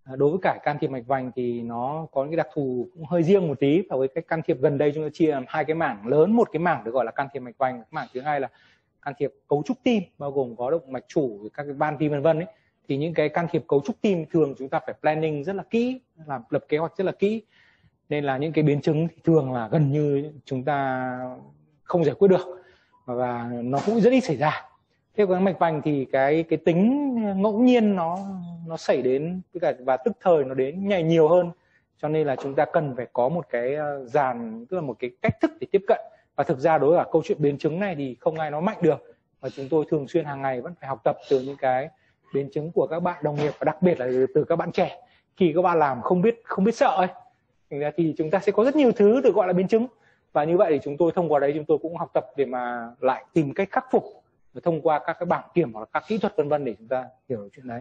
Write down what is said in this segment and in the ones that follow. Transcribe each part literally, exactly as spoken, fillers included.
Đối với cả can thiệp mạch vành thì nó có những cái đặc thù cũng hơi riêng một tí. Và với cái can thiệp gần đây chúng ta chia làm hai cái mảng lớn, một cái mảng được gọi là can thiệp mạch vành, cái mảng thứ hai là can thiệp cấu trúc tim, bao gồm có động mạch chủ, các cái van tim vân vân ấy. Thì những cái can thiệp cấu trúc tim thường chúng ta phải planning rất là kỹ, làm lập kế hoạch rất là kỹ, nên là những cái biến chứng thì thường là gần như chúng ta không giải quyết được và nó cũng rất ít xảy ra. Thế còn mạch vành thì cái cái tính ngẫu nhiên nó nó xảy đến với cả và tức thời nó đến nhảy nhiều hơn, cho nên là chúng ta cần phải có một cái dàn, tức là một cái cách thức để tiếp cận. Và thực ra đối với cả câu chuyện biến chứng này thì không ai nói mạnh được, và chúng tôi thường xuyên hàng ngày vẫn phải học tập từ những cái biến chứng của các bạn đồng nghiệp, và đặc biệt là từ các bạn trẻ. Khi các bạn làm không biết không biết sợ ấy, thành ra thì chúng ta sẽ có rất nhiều thứ được gọi là biến chứng, và như vậy thì chúng tôi thông qua đấy chúng tôi cũng học tập để mà lại tìm cách khắc phục thông qua các cái bảng kiểm hoặc là các kỹ thuật vân vân để chúng ta hiểu được chuyện đấy.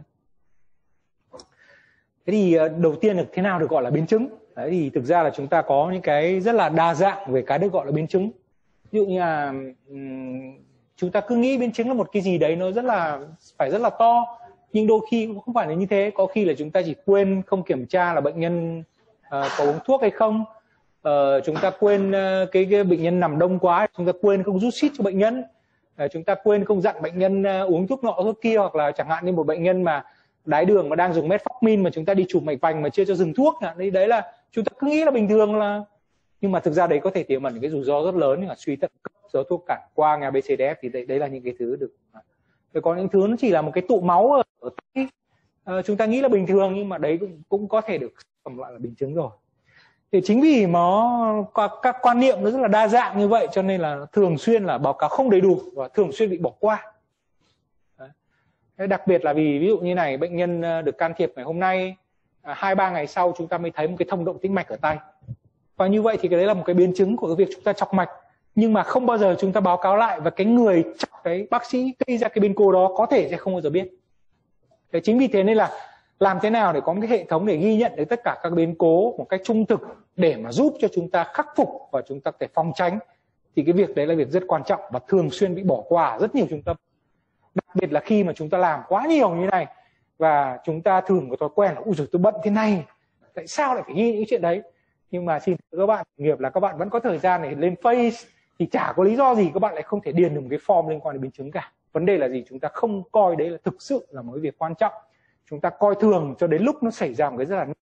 Thế thì đầu tiên là thế nào được gọi là biến chứng? Đấy thì thực ra là chúng ta có những cái rất là đa dạng về cái được gọi là biến chứng. Ví dụ như là um, chúng ta cứ nghĩ biến chứng là một cái gì đấy nó rất là phải rất là to, nhưng đôi khi cũng không phải là như thế. Có khi là chúng ta chỉ quên không kiểm tra là bệnh nhân uh, có uống thuốc hay không, uh, chúng ta quên uh, cái, cái bệnh nhân nằm đông quá, chúng ta quên không rút xít cho bệnh nhân, uh, chúng ta quên không dặn bệnh nhân uh, uống thuốc nọ thuốc kia, hoặc là chẳng hạn như một bệnh nhân mà đái đường mà đang dùng metformin mà chúng ta đi chụp mạch vành mà chưa cho dừng thuốc, đấy, đấy là chúng ta cứ nghĩ là bình thường, là nhưng mà thực ra đấy có thể tiềm ẩn cái rủi ro rất lớn như là suy thận cấp do thuốc cản quang, a bê xê đê ép. Thì đấy, đấy là những cái thứ được. Rồi có những thứ nó chỉ là một cái tụ máu ở, ở tay, à, chúng ta nghĩ là bình thường, nhưng mà đấy cũng, cũng có thể được cầm lại là biến chứng rồi. Thì chính vì nó các quan niệm nó rất là đa dạng như vậy, cho nên là thường xuyên là báo cáo không đầy đủ và thường xuyên bị bỏ qua. Đấy. Đặc biệt là vì ví dụ như này, bệnh nhân được can thiệp ngày hôm nay, hai ba ngày sau chúng ta mới thấy một cái thông động tĩnh mạch ở tay, và như vậy thì cái đấy là một cái biến chứng của cái việc chúng ta chọc mạch, nhưng mà không bao giờ chúng ta báo cáo lại, và cái người chọc, cái bác sĩ gây ra cái biến cố đó có thể sẽ không bao giờ biết. Thế chính vì thế nên là làm thế nào để có một cái hệ thống để ghi nhận được tất cả các biến cố một cách trung thực để mà giúp cho chúng ta khắc phục và chúng ta có thể phòng tránh, thì cái việc đấy là việc rất quan trọng và thường xuyên bị bỏ qua ở rất nhiều trung tâm. Đặc biệt là khi mà chúng ta làm quá nhiều như này, và chúng ta thường có thói quen là ui giời tôi bận thế này, tại sao lại phải ghi những chuyện đấy. Nhưng mà xin các bạn nghiệp là các bạn vẫn có thời gian để lên Face, thì chả có lý do gì các bạn lại không thể điền được một cái form liên quan đến biến chứng cả. Vấn đề là gì? Chúng ta không coi đấy là thực sự là một cái việc quan trọng, chúng ta coi thường cho đến lúc nó xảy ra một cái rất là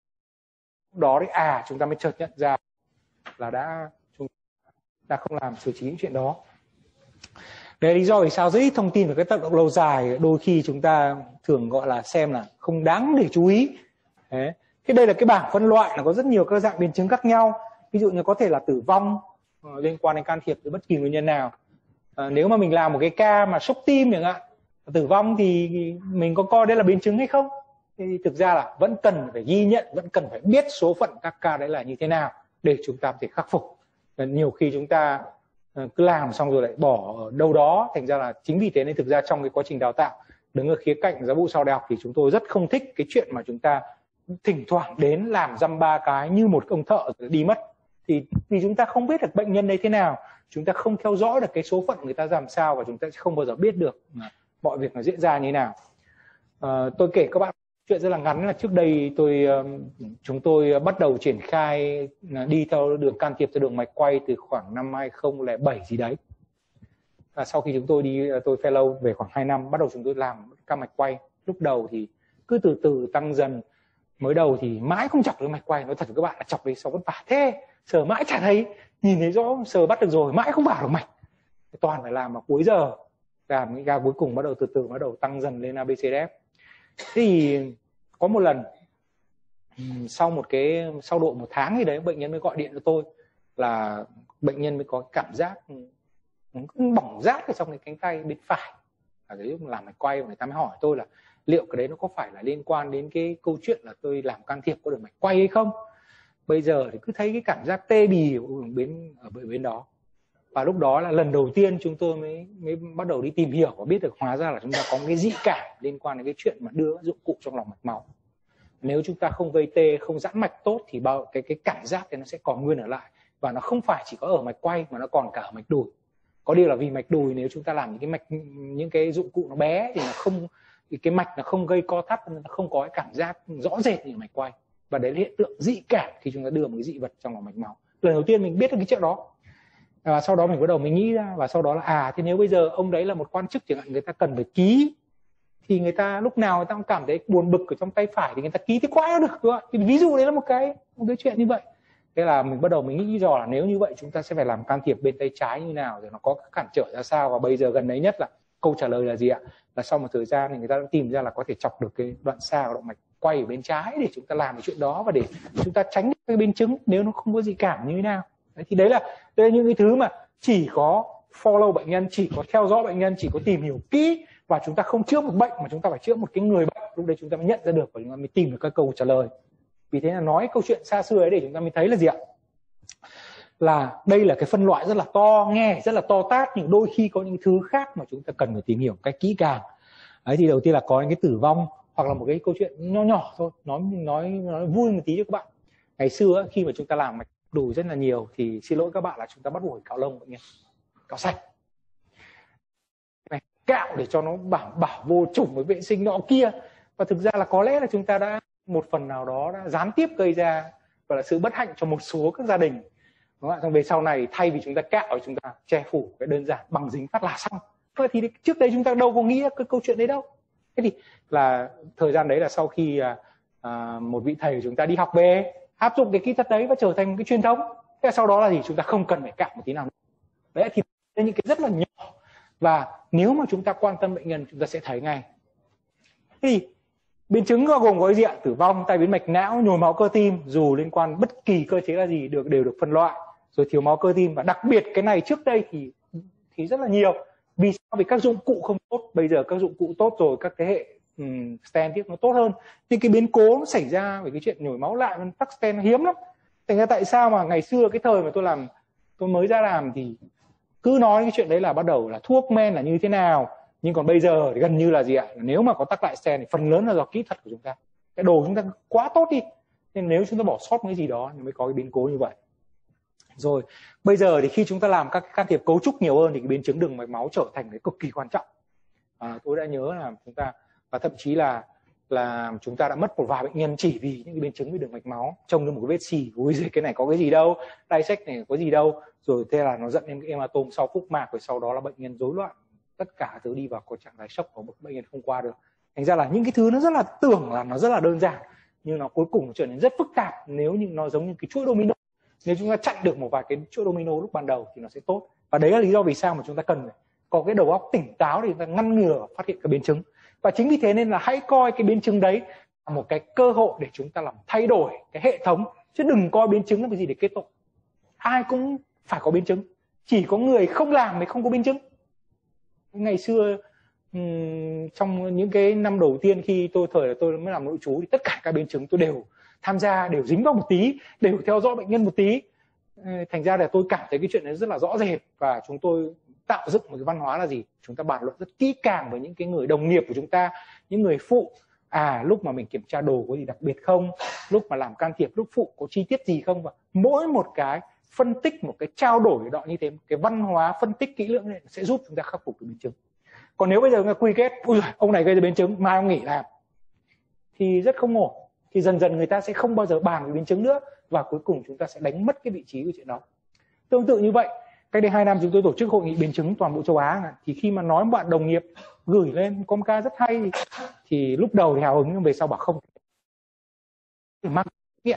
đó đấy, à chúng ta mới chợt nhận ra là đã chúng ta không làm xử trí những chuyện đó. Đấy là lý do vì sao rất ít thông tin về cái tác động lâu dài, đôi khi chúng ta thường gọi là xem là không đáng để chú ý. Đấy. Thế đây là cái bảng phân loại, là có rất nhiều các dạng biến chứng khác nhau. Ví dụ như có thể là tử vong uh, liên quan đến can thiệp với bất kỳ nguyên nhân nào. Uh, nếu mà mình làm một cái ca mà sốc tim chẳng hạn, tử vong thì mình có coi đấy là biến chứng hay không? Thì thực ra là vẫn cần phải ghi nhận, vẫn cần phải biết số phận các ca đấy là như thế nào để chúng ta có thể khắc phục. Và nhiều khi chúng ta uh, cứ làm xong rồi lại bỏ ở đâu đó, thành ra là chính vì thế nên thực ra trong cái quá trình đào tạo, đứng ở khía cạnh giáo vụ sau đại học thì chúng tôi rất không thích cái chuyện mà chúng ta thỉnh thoảng đến làm dăm ba cái như một ông thợ rồi đi mất. Thì vì chúng ta không biết được bệnh nhân đấy thế nào, chúng ta không theo dõi được cái số phận người ta làm sao, và chúng ta sẽ không bao giờ biết được mọi việc nó diễn ra như thế nào. À, tôi kể các bạn chuyện rất là ngắn là trước đây tôi chúng tôi bắt đầu triển khai đi theo đường can thiệp theo đường mạch quay từ khoảng năm hai không không bảy gì đấy. Và sau khi chúng tôi đi tôi fellow về khoảng hai năm, bắt đầu chúng tôi làm ca mạch quay. Lúc đầu thì cứ từ từ tăng dần. Mới đầu thì mãi không chọc được mạch quay, nói thật với các bạn là chọc đấy sao vất vả thế, sờ mãi chả thấy, nhìn thấy rõ sờ bắt được rồi mãi không vào được mạch, toàn phải làm mà cuối giờ làm cái ca cuối cùng bắt đầu từ từ bắt đầu tăng dần lên a bê xê đê ép. Thì có một lần sau một cái sau độ một tháng gì đấy, bệnh nhân mới gọi điện cho tôi là bệnh nhân mới có cảm giác bỏng rát ở trong cái cánh tay bên phải. Ở cái lúc làm mạch quay, người ta mới hỏi tôi là liệu cái đấy nó có phải là liên quan đến cái câu chuyện là tôi làm can thiệp có đường mạch quay hay không. Bây giờ thì cứ thấy cái cảm giác tê bì ở bên ở bên đó. Và lúc đó là lần đầu tiên chúng tôi mới mới bắt đầu đi tìm hiểu và biết được hóa ra là chúng ta có một cái dị cảm liên quan đến cái chuyện mà đưa dụng cụ trong lòng mạch máu. Nếu chúng ta không gây tê, không giãn mạch tốt thì bao cái cái cảm giác thì nó sẽ còn nguyên ở lại, và nó không phải chỉ có ở mạch quay mà nó còn cả ở mạch đùi. Có điều là vì mạch đùi nếu chúng ta làm những cái mạch những cái dụng cụ nó bé thì nó không thì cái mạch nó không gây co thắt, nó không có cái cảm giác rõ rệt như mạch quay, và đấy là hiện tượng dị cảm khi chúng ta đưa một cái dị vật trong lòng mạch máu. Lần đầu tiên mình biết được cái chuyện đó, và sau đó mình bắt đầu mình nghĩ ra, và sau đó là à thế nếu bây giờ ông đấy là một quan chức chẳng hạn, người ta cần phải ký, thì người ta lúc nào người ta cũng cảm thấy buồn bực ở trong tay phải thì người ta ký thế quái được, đúng không? Thì ví dụ đấy là một cái một cái chuyện như vậy. Thế là mình bắt đầu mình nghĩ rõ là nếu như vậy chúng ta sẽ phải làm can thiệp bên tay trái như nào, rồi nó có cản trở ra sao. Và bây giờ gần đấy nhất là câu trả lời là gì ạ? Là sau một thời gian thì người ta đã tìm ra là có thể chọc được cái đoạn xa của động mạch quay ở bên trái để chúng ta làm cái chuyện đó, và để chúng ta tránh cái biến chứng nếu nó không có dị cảm như thế nào. Đấy, thì đấy là, đây là những cái thứ mà chỉ có follow bệnh nhân, chỉ có theo dõi bệnh nhân, chỉ có tìm hiểu kỹ, và chúng ta không chữa một bệnh mà chúng ta phải chữa một cái người bệnh. Lúc đấy chúng ta mới nhận ra được và chúng ta mới tìm được các câu trả lời. Vì thế là nói câu chuyện xa xưa ấy để chúng ta mới thấy là gì ạ? Là đây là cái phân loại rất là to, nghe rất là to tát, nhưng đôi khi có những thứ khác mà chúng ta cần phải tìm hiểu cách kỹ càng. Đấy, thì đầu tiên là có những cái tử vong, hoặc là một cái câu chuyện nho nhỏ thôi, nói nói nói vui một tí cho các bạn. Ngày xưa khi mà chúng ta làm mạch đùi rất là nhiều thì xin lỗi các bạn là chúng ta bắt buộc phải cạo lông bệnh nhân, cạo sạch, cạo để cho nó bảo bảo vô trùng với vệ sinh nọ kia. Và thực ra là có lẽ là chúng ta đã một phần nào đó đã gián tiếp gây ra và là sự bất hạnh cho một số các gia đình. Đúng không? Về sau này thay vì chúng ta cạo thì chúng ta che phủ cái đơn giản bằng dính phát là xong. Vậy thì trước đây chúng ta đâu có nghĩ cái câu chuyện đấy đâu. Thế thì là thời gian đấy là sau khi à, một vị thầy của chúng ta đi học về áp dụng cái kỹ thuật đấy và trở thành một cái truyền thống. Thế là sau đó là gì? Chúng ta không cần phải cạo một tí nào nữa. Đấy thì những cái rất là nhỏ, và nếu mà chúng ta quan tâm bệnh nhân chúng ta sẽ thấy ngay. Thế thì biến chứng gồm có gì ạ? Tử vong, tai biến mạch não, nhồi máu cơ tim, dù liên quan bất kỳ cơ chế là gì được đều được phân loại, rồi thiếu máu cơ tim. Và đặc biệt cái này trước đây thì thì rất là nhiều. Vì sao? Vì các dụng cụ không tốt. Bây giờ các dụng cụ tốt rồi, các thế hệ um, stent tiếp nó tốt hơn. Nhưng cái biến cố nó xảy ra về cái chuyện nhồi máu lại, tắc stent nó hiếm lắm. Thành ra tại sao mà ngày xưa cái thời mà tôi làm, tôi mới ra làm thì cứ nói cái chuyện đấy là bắt đầu là thuốc men là như thế nào. Nhưng còn bây giờ thì gần như là gì ạ? Nếu mà có tắc lại stent thì phần lớn là do kỹ thuật của chúng ta. Cái đồ chúng ta quá tốt đi. Nên nếu chúng ta bỏ sót cái gì đó thì mới có cái biến cố như vậy. Rồi, bây giờ thì khi chúng ta làm các can thiệp cấu trúc nhiều hơn thì cái biến chứng đường mạch máu trở thành cái cực kỳ quan trọng. À, tôi đã nhớ là chúng ta, và thậm chí là là chúng ta đã mất một vài bệnh nhân chỉ vì những cái biến chứng về đường mạch máu, trông như một cái vết xì, ui giời, cái này có cái gì đâu, dissect này có gì đâu, rồi thế là nó dẫn đến cái hematome sau phúc mạc, rồi sau đó là bệnh nhân rối loạn, tất cả thứ đi vào có trạng thái sốc của một bệnh nhân không qua được. Thành ra là những cái thứ nó rất là tưởng là nó rất là đơn giản, nhưng nó cuối cùng trở nên rất phức tạp nếu như nó giống như cái chuỗi domino. Nếu chúng ta chặn được một vài cái chuỗi domino lúc ban đầu thì nó sẽ tốt. Và đấy là lý do vì sao mà chúng ta cần có cái đầu óc tỉnh táo để chúng ta ngăn ngừa phát hiện các biến chứng. Và chính vì thế nên là hãy coi cái biến chứng đấy là một cái cơ hội để chúng ta làm thay đổi cái hệ thống, chứ đừng coi biến chứng là cái gì để kết tội. Ai cũng phải có biến chứng, chỉ có người không làm mới không có biến chứng. Ngày xưa trong những cái năm đầu tiên khi tôi thời là tôi mới làm nội trú thì tất cả các biến chứng tôi đều tham gia, đều dính vào một tí, đều theo dõi bệnh nhân một tí. Thành ra là tôi cảm thấy cái chuyện đấy rất là rõ rệt, và chúng tôi tạo dựng một cái văn hóa là gì? Chúng ta bàn luận rất kỹ càng với những cái người đồng nghiệp của chúng ta, những người phụ. À, lúc mà mình kiểm tra đồ có gì đặc biệt không? Lúc mà làm can thiệp, lúc phụ có chi tiết gì không? Và mỗi một cái phân tích, một cái trao đổi đoạn như thế, cái văn hóa phân tích kỹ lưỡng này sẽ giúp chúng ta khắc phục cái biến chứng. Còn nếu bây giờ người quy kết, ui ông này gây ra biến chứng, mai ông nghỉ làm, thì rất không ổn. Thì dần dần người ta sẽ không bao giờ bàn về biến chứng nữa, và cuối cùng chúng ta sẽ đánh mất cái vị trí của chuyện đó. Tương tự như vậy, cách đây hai năm chúng tôi tổ chức hội nghị biến chứng toàn bộ châu Á, thì khi mà nói bạn đồng nghiệp gửi lên có một ca rất hay, thì, thì lúc đầu thì hào hứng, nhưng về sau bảo không, để mang nghiện.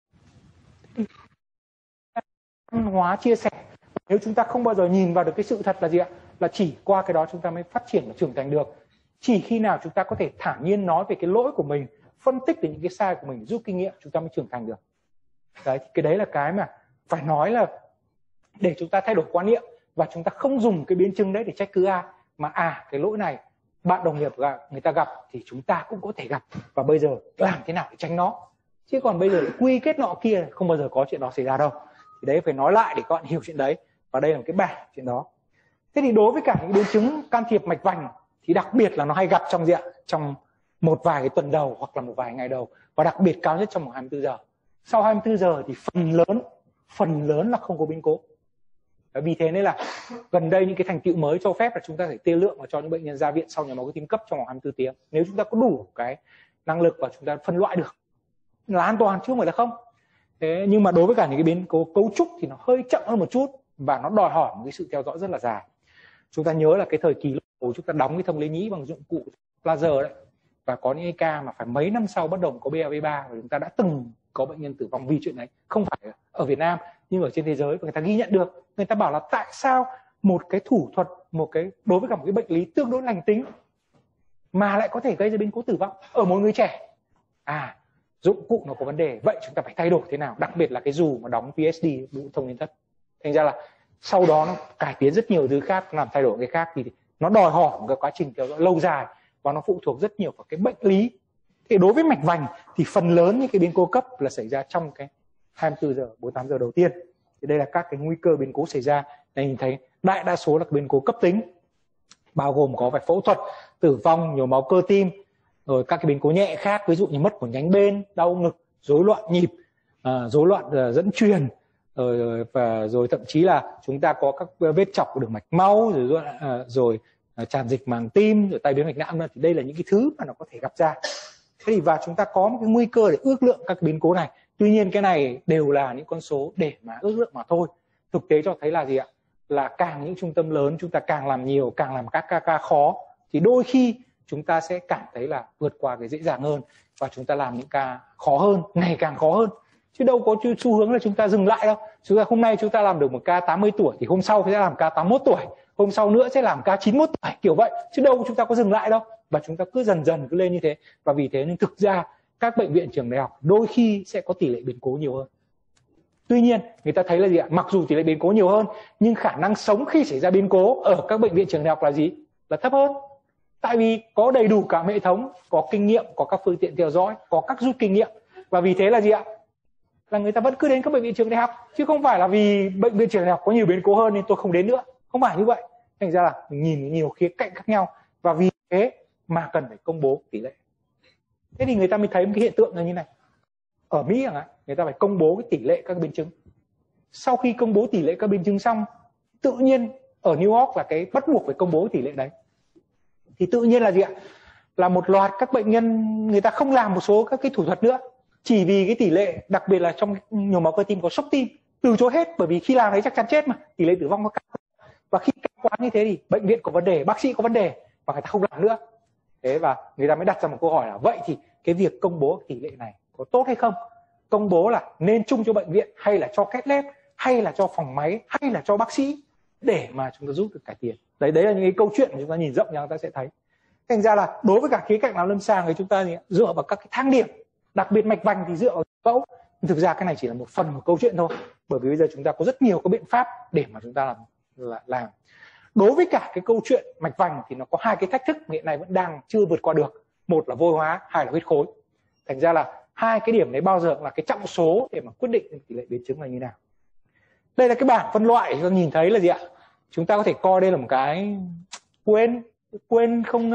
Văn hóa chia sẻ, nếu chúng ta không bao giờ nhìn vào được cái sự thật là gì ạ? Là chỉ qua cái đó chúng ta mới phát triển và trưởng thành được. Chỉ khi nào chúng ta có thể thản nhiên nói về cái lỗi của mình, phân tích về những cái sai của mình, rút kinh nghiệm, chúng ta mới trưởng thành được. Đấy, cái đấy là cái mà phải nói là để chúng ta thay đổi quan niệm, và chúng ta không dùng cái biến chứng đấy để trách cứ ai, mà à cái lỗi này bạn đồng nghiệp người ta gặp thì chúng ta cũng có thể gặp, và bây giờ làm thế nào để tránh nó. Chứ còn bây giờ quy kết nọ kia không bao giờ có chuyện đó xảy ra đâu. Thì đấy phải nói lại để các bạn hiểu chuyện đấy, và đây là một cái bảng chuyện đó. Thế thì đối với cả những biến chứng can thiệp mạch vành thì đặc biệt là nó hay gặp trong gì ạ? Trong một vài cái tuần đầu hoặc là một vài ngày đầu, và đặc biệt cao nhất trong vòng hai mươi tư giờ. Sau hai mươi tư giờ thì phần lớn phần lớn là không có biến cố. Vì thế nên là gần đây những cái thành tựu mới cho phép là chúng ta phải tiên lượng và cho những bệnh nhân ra viện sau nhồi máu cơ tim cấp trong vòng hai mươi tư tiếng. Nếu chúng ta có đủ cái năng lực và chúng ta phân loại được là an toàn chứ không phải là không. Thế nhưng mà đối với cả những cái biến cố cấu trúc thì nó hơi chậm hơn một chút và nó đòi hỏi một cái sự theo dõi rất là dài. Chúng ta nhớ là cái thời kỳ đầu chúng ta đóng cái thông lấy nhĩ bằng dụng cụ laser đấy, và có những ca mà phải mấy năm sau bắt đầu có bê a vê ba, và chúng ta đã từng có bệnh nhân tử vong vì chuyện đấy, không phải ở Việt Nam nhưng ở trên thế giới, và người ta ghi nhận được. Người ta bảo là tại sao một cái thủ thuật, một cái đối với cả một cái bệnh lý tương đối lành tính mà lại có thể gây ra biến cố tử vong ở một người trẻ. À, dụng cụ nó có vấn đề, vậy chúng ta phải thay đổi thế nào, đặc biệt là cái dù mà đóng pê ét đê, bụng thông liên thất. Thành ra là sau đó nó cải tiến rất nhiều thứ khác, làm thay đổi cái khác, thì nó đòi hỏi một cái quá trình theo dõi lâu dài và nó phụ thuộc rất nhiều vào cái bệnh lý. Thì đối với mạch vành thì phần lớn những cái biến cố cấp là xảy ra trong cái hai mươi tư giờ, bốn mươi tám giờ đầu tiên. Thì đây là các cái nguy cơ biến cố xảy ra. Đây nhìn thấy đại đa số là biến cố cấp tính, bao gồm có phải phẫu thuật, tử vong, nhồi máu cơ tim, rồi các cái biến cố nhẹ khác, ví dụ như mất một nhánh bên, đau ngực, rối loạn nhịp, à, rối loạn uh, dẫn truyền, rồi, và rồi thậm chí là chúng ta có các vết chọc của đường mạch máu, rồi, uh, rồi uh, tràn dịch màng tim, rồi tai biến mạch não. Thì đây là những cái thứ mà nó có thể gặp ra. Thế thì và chúng ta có một cái nguy cơ để ước lượng các biến cố này. Tuy nhiên cái này đều là những con số để mà ước lượng mà thôi. Thực tế cho thấy là gì ạ? Là càng những trung tâm lớn chúng ta càng làm nhiều, càng làm các ca ca khó, thì đôi khi chúng ta sẽ cảm thấy là vượt qua cái dễ dàng hơn, và chúng ta làm những ca khó hơn, ngày càng khó hơn. Chứ đâu có xu hướng là chúng ta dừng lại đâu. Chúng ta hôm nay chúng ta làm được một ca tám mươi tuổi thì hôm sau sẽ làm ca tám mươi mốt tuổi, hôm sau nữa sẽ làm ca chín mươi mốt tuổi, kiểu vậy. Chứ đâu chúng ta có dừng lại đâu. Và chúng ta cứ dần dần cứ lên như thế. Và vì thế nên thực ra các bệnh viện trường đại học đôi khi sẽ có tỷ lệ biến cố nhiều hơn. Tuy nhiên người ta thấy là gì ạ? Mặc dù tỷ lệ biến cố nhiều hơn, nhưng khả năng sống khi xảy ra biến cố ở các bệnh viện trường đại học là gì? Là thấp hơn. Tại vì có đầy đủ cả hệ thống, có kinh nghiệm, có các phương tiện theo dõi, có các rút kinh nghiệm. Và vì thế là gì ạ? Là người ta vẫn cứ đến các bệnh viện trường đại học, chứ không phải là vì bệnh viện trường đại học có nhiều biến cố hơn nên tôi không đến nữa. Không phải như vậy. Thành ra là mình nhìn nhiều khía cạnh khác nhau, và vì thế mà cần phải công bố tỷ lệ. Thế thì người ta mới thấy một cái hiện tượng là như này. Ở Mỹ chẳng hạn, người ta phải công bố cái tỷ lệ các biến chứng. Sau khi công bố tỷ lệ các biến chứng xong, tự nhiên ở New York là cái bắt buộc phải công bố tỷ lệ đấy. Thì tự nhiên là gì ạ? Là một loạt các bệnh nhân người ta không làm một số các cái thủ thuật nữa, chỉ vì cái tỷ lệ, đặc biệt là trong nhồi máu cơ tim có sốc tim, từ chối hết, bởi vì khi làm đấy chắc chắn chết mà, tỷ lệ tử vong nó cao. Và khi cao quá như thế thì bệnh viện có vấn đề, bác sĩ có vấn đề, và người ta không làm nữa. Thế và người ta mới đặt ra một câu hỏi là vậy thì cái việc công bố tỷ lệ này có tốt hay không? Công bố là nên chung cho bệnh viện, hay là cho két lép, hay là cho phòng máy, hay là cho bác sĩ, để mà chúng ta giúp được cải tiến. Đấy, đấy là những cái câu chuyện mà chúng ta nhìn rộng ra chúng ta sẽ thấy. Thành ra là đối với cả khía cạnh làm lâm sàng thì chúng ta dựa vào các cái thang điểm, đặc biệt mạch vành thì dựa vào phẫu. Thực ra cái này chỉ là một phần của câu chuyện thôi, bởi vì bây giờ chúng ta có rất nhiều các biện pháp để mà chúng ta làm. làm. Đối với cả cái câu chuyện mạch vành thì nó có hai cái thách thức hiện nay vẫn đang chưa vượt qua được. Một là vôi hóa, hai là huyết khối. Thành ra là hai cái điểm đấy bao giờ là cái trọng số để mà quyết định tỷ lệ biến chứng là như nào. Đây là cái bảng phân loại, chúng ta nhìn thấy là gì ạ? Chúng ta có thể coi đây là một cái quên quên không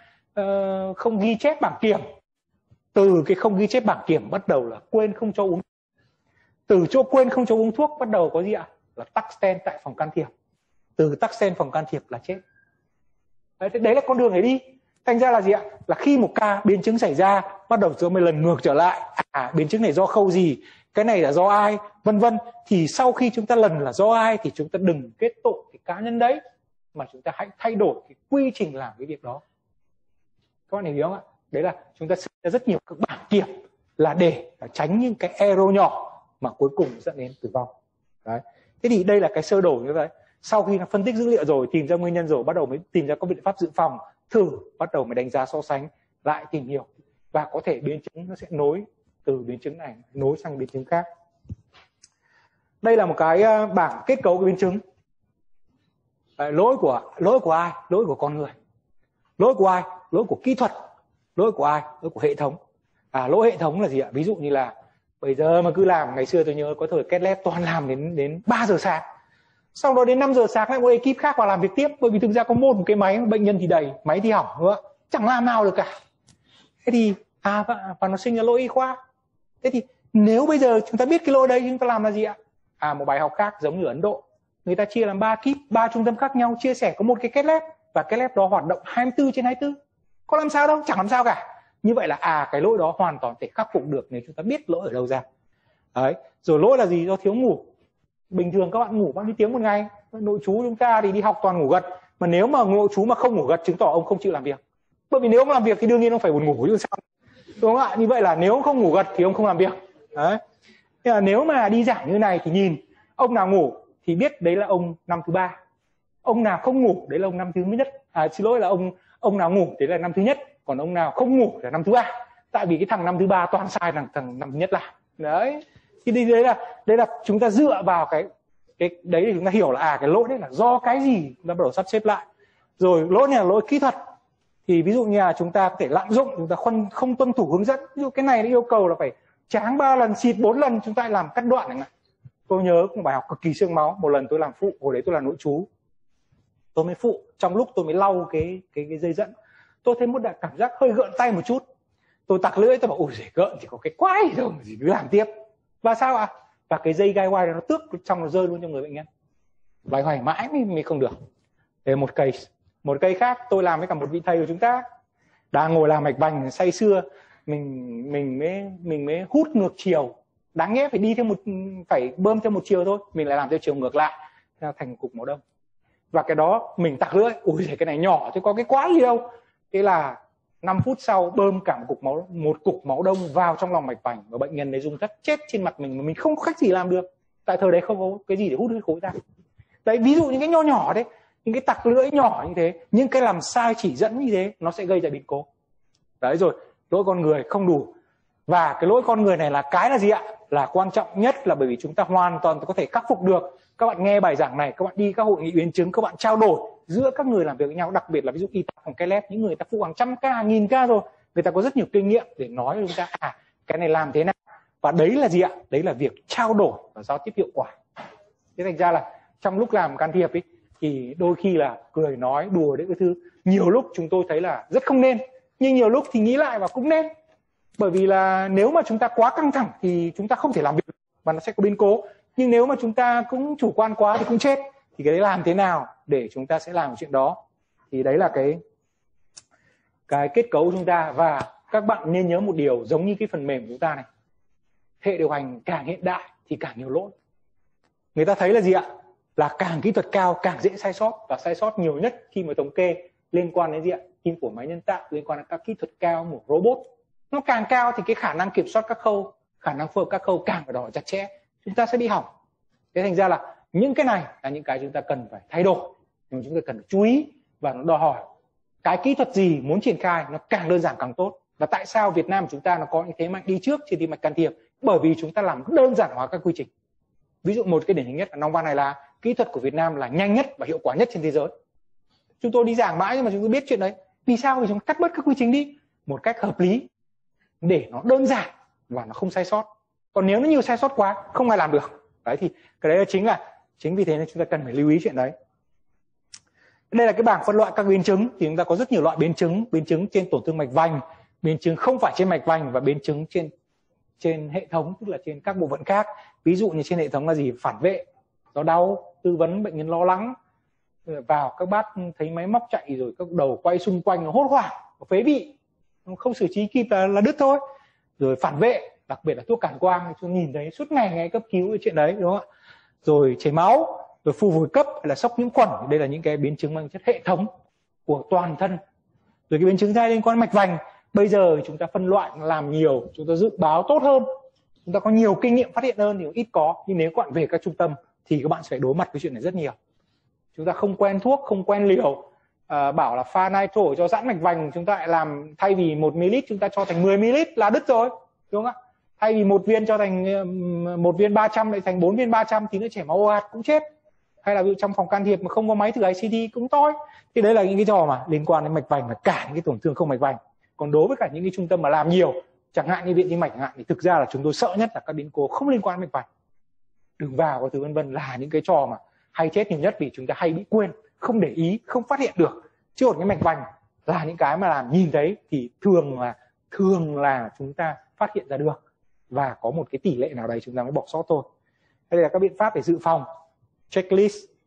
uh, không ghi chép bảng kiểm. Từ cái không ghi chép bảng kiểm bắt đầu là quên không cho uống. Từ chỗ quên không cho uống thuốc bắt đầu có gì ạ? Là tắc stent tại phòng can thiệp. Từ tắc stent phòng can thiệp là chết. Đấy, đấy là con đường để đi. Thành ra là gì ạ? Là khi một ca biến chứng xảy ra, bắt đầu chúng mới lần ngược trở lại. À, biến chứng này do khâu gì? Cái này là do ai? Vân vân. Thì sau khi chúng ta lần là do ai thì chúng ta đừng kết tội cái cá nhân đấy, mà chúng ta hãy thay đổi cái quy trình làm cái việc đó. Các bạn hiểu không ạ? Đấy là chúng ta sẽ rất nhiều các bảng kiểm là để tránh những cái error nhỏ mà cuối cùng dẫn đến tử vong. Đấy. Thế thì đây là cái sơ đồ như vậy. Sau khi phân tích dữ liệu rồi, tìm ra nguyên nhân rồi, bắt đầu mới tìm ra các biện pháp dự phòng, thử, bắt đầu mới đánh giá so sánh, lại tìm hiểu, và có thể biến chứng nó sẽ nối từ biến chứng này nối sang biến chứng khác. Đây là một cái bảng kết cấu của biến chứng. Đấy, lỗi của lỗi của ai? Lỗi của con người. Lỗi của ai? Lỗi của kỹ thuật. Lỗi của ai? Lỗi của hệ thống. À, lỗi hệ thống là gì ạ? Ví dụ như là bây giờ mà cứ làm, ngày xưa tôi nhớ có thời két lép toàn làm đến đến ba giờ sáng. Sau đó đến năm giờ sáng lại một ekip khác vào làm việc tiếp, bởi vì thực ra có một cái máy, bệnh nhân thì đầy, máy thì hỏng nữa, chẳng làm nào được cả. Thế thì à và, và nó sinh ra lỗi y khoa. Thế thì nếu bây giờ chúng ta biết cái lỗi đấy, chúng ta làm là gì ạ? À, một bài học khác giống như Ấn Độ, người ta chia làm ba kíp, ba trung tâm khác nhau, chia sẻ có một cái kết lép, và cái lép đó hoạt động hai mươi tư trên hai mươi tư. Có làm sao đâu, chẳng làm sao cả. Như vậy là à cái lỗi đó hoàn toàn thể khắc phục được nếu chúng ta biết lỗi ở đâu ra. Đấy. Rồi lỗi là gì? Do thiếu ngủ. Bình thường các bạn ngủ bao nhiêu tiếng một ngày? Nội chú chúng ta thì đi học toàn ngủ gật, mà nếu mà nội chú mà không ngủ gật chứng tỏ ông không chịu làm việc. Bởi vì nếu ông làm việc thì đương nhiên ông phải buồn ngủ chứ sao? Đúng không ạ? Như vậy là nếu không ngủ gật thì ông không làm việc. Đấy. Thế là nếu mà đi giảng như này thì nhìn ông nào ngủ thì biết đấy là ông năm thứ ba, ông nào không ngủ đấy là ông năm thứ nhất. À, xin lỗi là ông ông nào ngủ đấy là năm thứ nhất, còn ông nào không ngủ là năm thứ ba. Tại vì cái thằng năm thứ ba toàn sai thằng thằng năm thứ nhất làm. Đấy. Thì đấy là đấy là chúng ta dựa vào cái cái đấy để chúng ta hiểu là à cái lỗi đấy là do cái gì, chúng ta bắt đầu sắp xếp lại. Rồi lỗi này là lỗi kỹ thuật. Thì ví dụ như là chúng ta có thể lạm dụng, chúng ta không không tuân thủ hướng dẫn. Ví dụ cái này nó yêu cầu là phải tráng ba lần, xịt bốn lần, chúng ta lại làm cắt đoạn này. Tôi nhớ một bài học cực kỳ xương máu, một lần tôi làm phụ, hồi đấy tôi là nội chú. Tôi mới phụ, trong lúc tôi mới lau cái cái cái dây dẫn, tôi thấy một đại cảm giác hơi gợn tay một chút. Tôi tặc lưỡi, tôi bảo ủi giời, gợn chỉ có cái quái thôi gì cứ làm tiếp. Và sao ạ? Và cái dây gai quai nó tước trong, nó rơi luôn cho người bệnh nhân. Loay hoay mãi mới, mới không được. Để một case, một cây khác tôi làm với cả một vị thầy của chúng ta, đang ngồi làm mạch vành say sưa, mình mình mới mình mới hút ngược chiều, đáng nhẽ phải đi theo một phải bơm theo một chiều thôi, mình lại làm theo chiều ngược lại, thành cục máu đông. Và cái đó mình tặc lưỡi, ui giời cái này nhỏ chứ có cái quái gì đâu. Thế là năm phút sau bơm cả một cục máu một cục máu đông vào trong lòng mạch vành, và bệnh nhân đấy rung thất chết trên mặt mình, mà mình không có cách gì làm được. Tại thời đấy không có cái gì để hút huyết khối ra. Đấy, ví dụ những cái nho nhỏ đấy, những cái tặc lưỡi nhỏ như thế, những cái làm sai chỉ dẫn như thế, nó sẽ gây ra biến cố. Đấy, rồi lỗi con người không đủ. Và cái lỗi con người này là cái là gì ạ? Là quan trọng nhất, là bởi vì chúng ta hoàn toàn có thể khắc phục được. Các bạn nghe bài giảng này, các bạn đi các hội nghị biến chứng, các bạn trao đổi giữa các người làm việc với nhau, đặc biệt là ví dụ y tá phòng cái lép, những người ta phụ hàng trăm ca, hàng nghìn ca rồi, người ta có rất nhiều kinh nghiệm để nói với chúng ta à cái này làm thế nào. Và đấy là gì ạ? Đấy là việc trao đổi và giao tiếp hiệu quả. Thế thành ra là trong lúc làm can thiệp ấy, thì đôi khi là cười nói đùa đấy cái thứ, nhiều lúc chúng tôi thấy là rất không nên, nhưng nhiều lúc thì nghĩ lại và cũng nên. Bởi vì là nếu mà chúng ta quá căng thẳng thì chúng ta không thể làm việc và nó sẽ có biến cố. Nhưng nếu mà chúng ta cũng chủ quan quá thì cũng chết. Thì cái đấy làm thế nào để chúng ta sẽ làm chuyện đó? Thì đấy là cái cái kết cấu của chúng ta. Và các bạn nên nhớ một điều, giống như cái phần mềm của chúng ta này, hệ điều hành càng hiện đại thì càng nhiều lỗi. Người ta thấy là gì ạ? Là càng kỹ thuật cao càng dễ sai sót, và sai sót nhiều nhất khi mà thống kê liên quan đến gì ạ? Tim phổi máy nhân tạo, liên quan đến các kỹ thuật cao, một robot. Nó càng cao thì cái khả năng kiểm soát các khâu, khả năng phối hợp các khâu càng phải đòi chặt chẽ, chúng ta sẽ bị hỏng. Thế thành ra là những cái này là những cái chúng ta cần phải thay đổi, nhưng chúng ta cần chú ý, và nó đòi hỏi cái kỹ thuật gì muốn triển khai nó càng đơn giản càng tốt. Và tại sao Việt Nam chúng ta nó có những thế mạnh đi trước trên tim mạch can thiệp? Bởi vì chúng ta làm đơn giản hóa các quy trình. Ví dụ một cái điển hình nhất là Nong Van này, là kỹ thuật của Việt Nam là nhanh nhất và hiệu quả nhất trên thế giới. Chúng tôi đi giảng mãi nhưng mà chúng tôi biết chuyện đấy. Vì sao? Vì chúng ta cắt bớt các quy trình đi một cách hợp lý để nó đơn giản và nó không sai sót. Còn nếu nó nhiều sai sót quá không ai làm được. Đấy, thì cái đấy chính là chính vì thế nên chúng ta cần phải lưu ý chuyện đấy. Đây là cái bảng phân loại các biến chứng. Thì chúng ta có rất nhiều loại biến chứng, biến chứng trên tổn thương mạch vành, biến chứng không phải trên mạch vành, và biến chứng trên trên hệ thống, tức là trên các bộ phận khác. Ví dụ như trên hệ thống là gì? Phản vệ do đau, tư vấn bệnh nhân lo lắng, vào các bác thấy máy móc chạy rồi các đầu quay xung quanh, nó hốt hoảng, phế vị, không xử trí kịp là, là đứt thôi. Rồi phản vệ, đặc biệt là thuốc cản quang, chúng nhìn thấy suốt ngày ngày cấp cứu cái chuyện đấy, đúng không ạ? Rồi chảy máu, rồi phù phổi cấp hay là sốc nhiễm khuẩn, đây là những cái biến chứng mang chất hệ thống của toàn thân. Rồi cái biến chứng thay liên quan đến mạch vành, bây giờ chúng ta phân loại làm nhiều, chúng ta dự báo tốt hơn, chúng ta có nhiều kinh nghiệm phát hiện hơn thì ít có. Nhưng nếu các bạn về các trung tâm thì các bạn sẽ đối mặt với chuyện này rất nhiều. Chúng ta không quen thuốc, không quen liều, à, bảo là pha nitro cho giãn mạch vành, chúng ta lại làm thay vì một mi-li-lít chúng ta cho thành mười mi-li-lít là đứt rồi, đúng không ạ? Thay vì một viên cho thành một viên ba trăm lại thành bốn viên ba trăm thì nó chảy máu ồ ạt cũng chết. Hay là ví dụ trong phòng can thiệp mà không có máy thử i xê tê cũng toi. Thì đấy là những cái trò mà liên quan đến mạch vành và cả những cái tổn thương không mạch vành. Còn đối với cả những cái trung tâm mà làm nhiều, chẳng hạn như viện tim mạch chẳng hạn, thì thực ra là chúng tôi sợ nhất là các biến cố không liên quan đến mạch vành, đường vào các thứ vân vân, là những cái trò mà hay chết nhiều nhất, vì chúng ta hay bị quên, không để ý, không phát hiện được. Chứ còn cái mạch vành là những cái mà làm nhìn thấy thì thường là thường là chúng ta phát hiện ra được, và có một cái tỷ lệ nào đấy chúng ta mới bỏ sót thôi. Đây là các biện pháp để dự phòng, checklist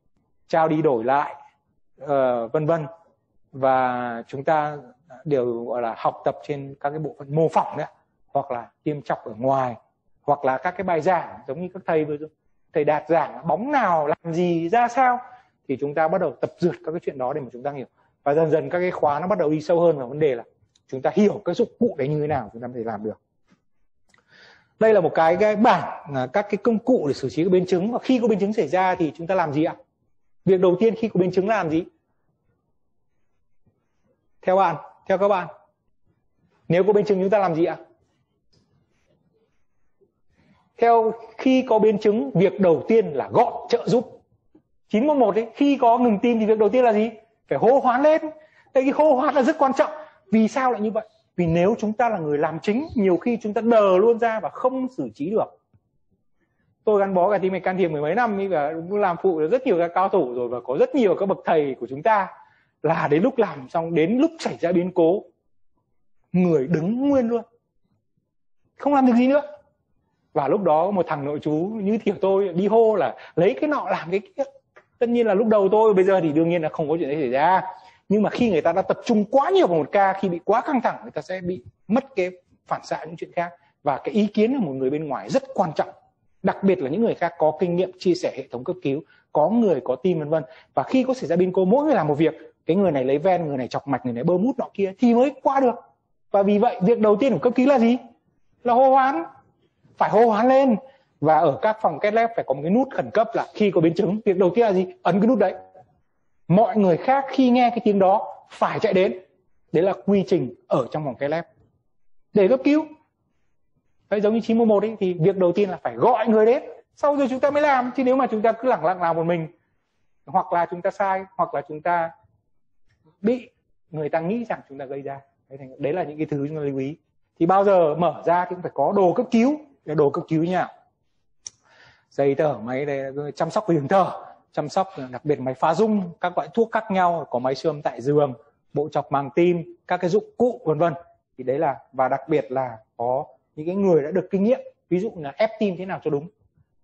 trao đi đổi lại, uh, vân vân. Và chúng ta đều gọi là học tập trên các cái bộ phận mô phỏng đấy, hoặc là tiêm chọc ở ngoài, hoặc là các cái bài giảng giống như các thầy vừa rồi, thầy Đạt giảng bóng nào làm gì ra sao, thì chúng ta bắt đầu tập dượt các cái chuyện đó để mà chúng ta hiểu. Và dần dần các cái khóa nó bắt đầu đi sâu hơn vào vấn đề là chúng ta hiểu cái dụng cụ đấy như thế nào chúng ta có thể làm được. Đây là một cái, cái bảng là các cái công cụ để xử trí các biến chứng. Và khi có biến chứng xảy ra thì chúng ta làm gì ạ? Việc đầu tiên khi có biến chứng là làm gì? Theo bạn, theo các bạn, nếu có biến chứng chúng ta làm gì ạ? Theo khi có biến chứng, việc đầu tiên là gọi trợ giúp. chín một một ấy, khi có ngừng tim thì việc đầu tiên là gì? Phải hô hoán lên. Đây, cái hô hoán là rất quan trọng. Vì sao lại như vậy? Vì nếu chúng ta là người làm chính, nhiều khi chúng ta đờ luôn ra và không xử trí được. Tôi gắn bó cả tim mạch can thiệp mười mấy năm ấy, và làm phụ rất nhiều các cao thủ rồi, và có rất nhiều các bậc thầy của chúng ta là đến lúc làm xong, đến lúc xảy ra biến cố, người đứng nguyên luôn, không làm được gì nữa. Và lúc đó một thằng nội chú như kiểu tôi đi hô là lấy cái nọ làm cái kia. Tất nhiên là lúc đầu tôi, bây giờ thì đương nhiên là không có chuyện đấy xảy ra. Nhưng mà khi người ta đã tập trung quá nhiều vào một ca, khi bị quá căng thẳng, người ta sẽ bị mất cái phản xạ những chuyện khác. Và cái ý kiến của một người bên ngoài rất quan trọng. Đặc biệt là những người khác có kinh nghiệm chia sẻ hệ thống cấp cứu, có người có tim vân vân. Và khi có xảy ra biến cố, mỗi người làm một việc, cái người này lấy ven, người này chọc mạch, người này bơm hút nọ kia thì mới qua được. Và vì vậy việc đầu tiên của cấp cứu là gì? Là hô hoán. Phải hô hoán lên. Và ở các phòng cath lab phải có một cái nút khẩn cấp là khi có biến chứng, việc đầu tiên là gì? Ấn cái nút đấy. Mọi người khác khi nghe cái tiếng đó phải chạy đến. Đấy là quy trình ở trong phòng cath lab để cấp cứu. Đấy, giống như chín một một ấy, thì việc đầu tiên là phải gọi người đến, sau rồi chúng ta mới làm. Chứ nếu mà chúng ta cứ lẳng lặng làm một mình, hoặc là chúng ta sai, hoặc là chúng ta bị người ta nghĩ rằng chúng ta gây ra. Đấy là những cái thứ chúng ta lưu ý. Thì bao giờ mở ra thì cũng phải có đồ cấp cứu. Đồ cấp cứu như nào? Dây thở, máy đây, chăm sóc về đường thở, chăm sóc đặc biệt máy pha rung, các loại thuốc khác nhau, có máy siêu âm tại giường, bộ chọc màng tim, các cái dụng cụ vân vân. Thì đấy là, và đặc biệt là có những cái người đã được kinh nghiệm, ví dụ là ép tim thế nào cho đúng.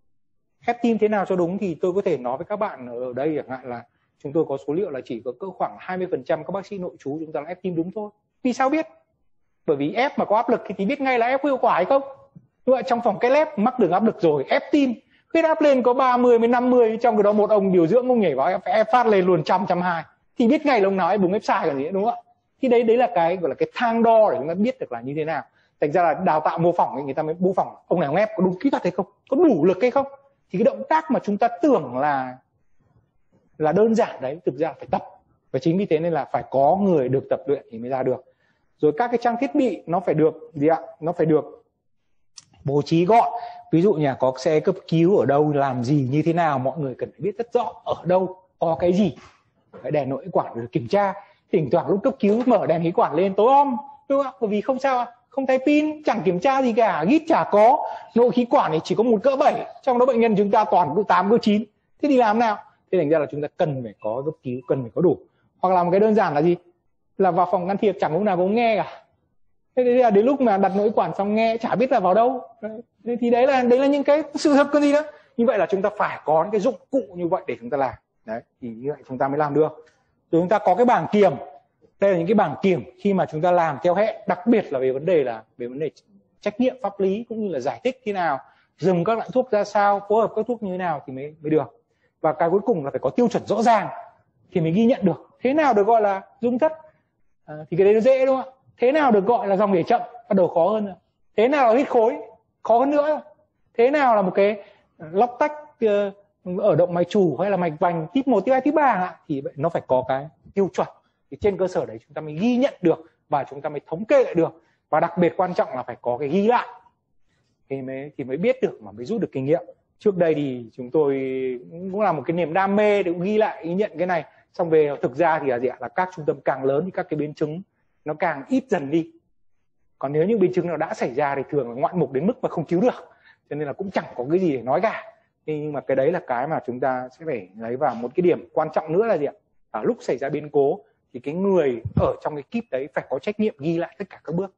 Ép tim thế nào cho đúng thì tôi có thể nói với các bạn ở đây chẳng hạn là chúng tôi có số liệu là chỉ có cỡ khoảng hai mươi phần trăm các bác sĩ nội trú chúng ta là ép tim đúng thôi. Vì sao biết? Bởi vì ép mà có áp lực thì biết ngay là ép có hiệu quả hay không. Nhưng mà trong phòng cath lab mắc đường áp lực rồi, ép tim, huyết áp lên có ba mươi đến năm mươi, trong cái đó một ông điều dưỡng ông nhảy vào ép phát lên luôn trăm, trăm hai, thì biết ngay là ông nào ép đúng ép sai cả gì nữa, đúng không ạ? Thì đấy đấy là cái gọi là cái thang đo để chúng ta biết được là như thế nào. Thành ra là đào tạo mô phỏng thì người ta mới mô phỏng ông nào ép có đúng kỹ thuật hay không, có đủ lực hay không. Thì cái động tác mà chúng ta tưởng là là đơn giản đấy, thực ra phải tập. Và chính vì thế nên là phải có người được tập luyện thì mới ra được. Rồi các cái trang thiết bị nó phải được gì ạ? Nó phải được bố trí gọn. Ví dụ nhà có xe cấp cứu ở đâu, làm gì như thế nào, mọi người cần phải biết rất rõ ở đâu có cái gì. Cái đèn nội khí quản được kiểm tra. Thỉnh thoảng lúc cấp cứu mở đèn khí quản lên tối om, đúng không? Bởi vì không sao, không thấy pin, chẳng kiểm tra gì cả, gít chả có, nội khí quản thì chỉ có một cỡ bảy, trong đó bệnh nhân chúng ta toàn cỡ tám, cỡ chín. Thế thì làm nào? Thế thành ra là chúng ta cần phải có cấp cứu, cần phải có đủ. Hoặc là một cái đơn giản là gì? Là vào phòng can thiệp chẳng lúc nào cũng nghe cả. Thế thì là đến lúc mà đặt nội quản xong nghe chả biết là vào đâu. Đấy, thì đấy là đấy là những cái sự thật, có gì đó. Như vậy là chúng ta phải có những cái dụng cụ như vậy để chúng ta làm. Đấy, thì như vậy chúng ta mới làm được. Rồi chúng ta có cái bảng kiểm. Đây là những cái bảng kiểm khi mà chúng ta làm theo hẹn, đặc biệt là về vấn đề là về vấn đề trách nhiệm pháp lý cũng như là giải thích thế nào, dùng các loại thuốc ra sao, phối hợp các thuốc như thế nào thì mới mới được. Và cái cuối cùng là phải có tiêu chuẩn rõ ràng thì mới ghi nhận được. Thế nào được gọi là dung thất? À, thì cái đấy nó dễ đúng không ạ? Thế nào được gọi là dòng nhảy chậm? Bắt đầu khó hơn nữa. Thế nào là huyết khối? Khó hơn nữa. Thế nào là một cái lóc tách ở động mạch chủ hay là mạch vành tiếp một, tiếp hai, tiếp ba thì nó phải có cái tiêu chuẩn. Thì trên cơ sở đấy chúng ta mới ghi nhận được và chúng ta mới thống kê lại được. Và đặc biệt quan trọng là phải có cái ghi lại thì mới thì mới biết được mà mới rút được kinh nghiệm. Trước đây thì chúng tôi cũng là một cái niềm đam mê để cũng ghi lại, ghi nhận cái này. Xong về thực ra thì là gì ạ? Là các trung tâm càng lớn thì các cái biến chứng nó càng ít dần đi. Còn nếu những biến chứng nào đã xảy ra thì thường là ngoạn mục đến mức mà không cứu được. Cho nên là cũng chẳng có cái gì để nói cả. Nhưng mà cái đấy là cái mà chúng ta sẽ phải lấy vào một cái điểm quan trọng nữa là gì ạ? À, lúc xảy ra biến cố thì cái người ở trong cái kíp đấy phải có trách nhiệm ghi lại tất cả các bước.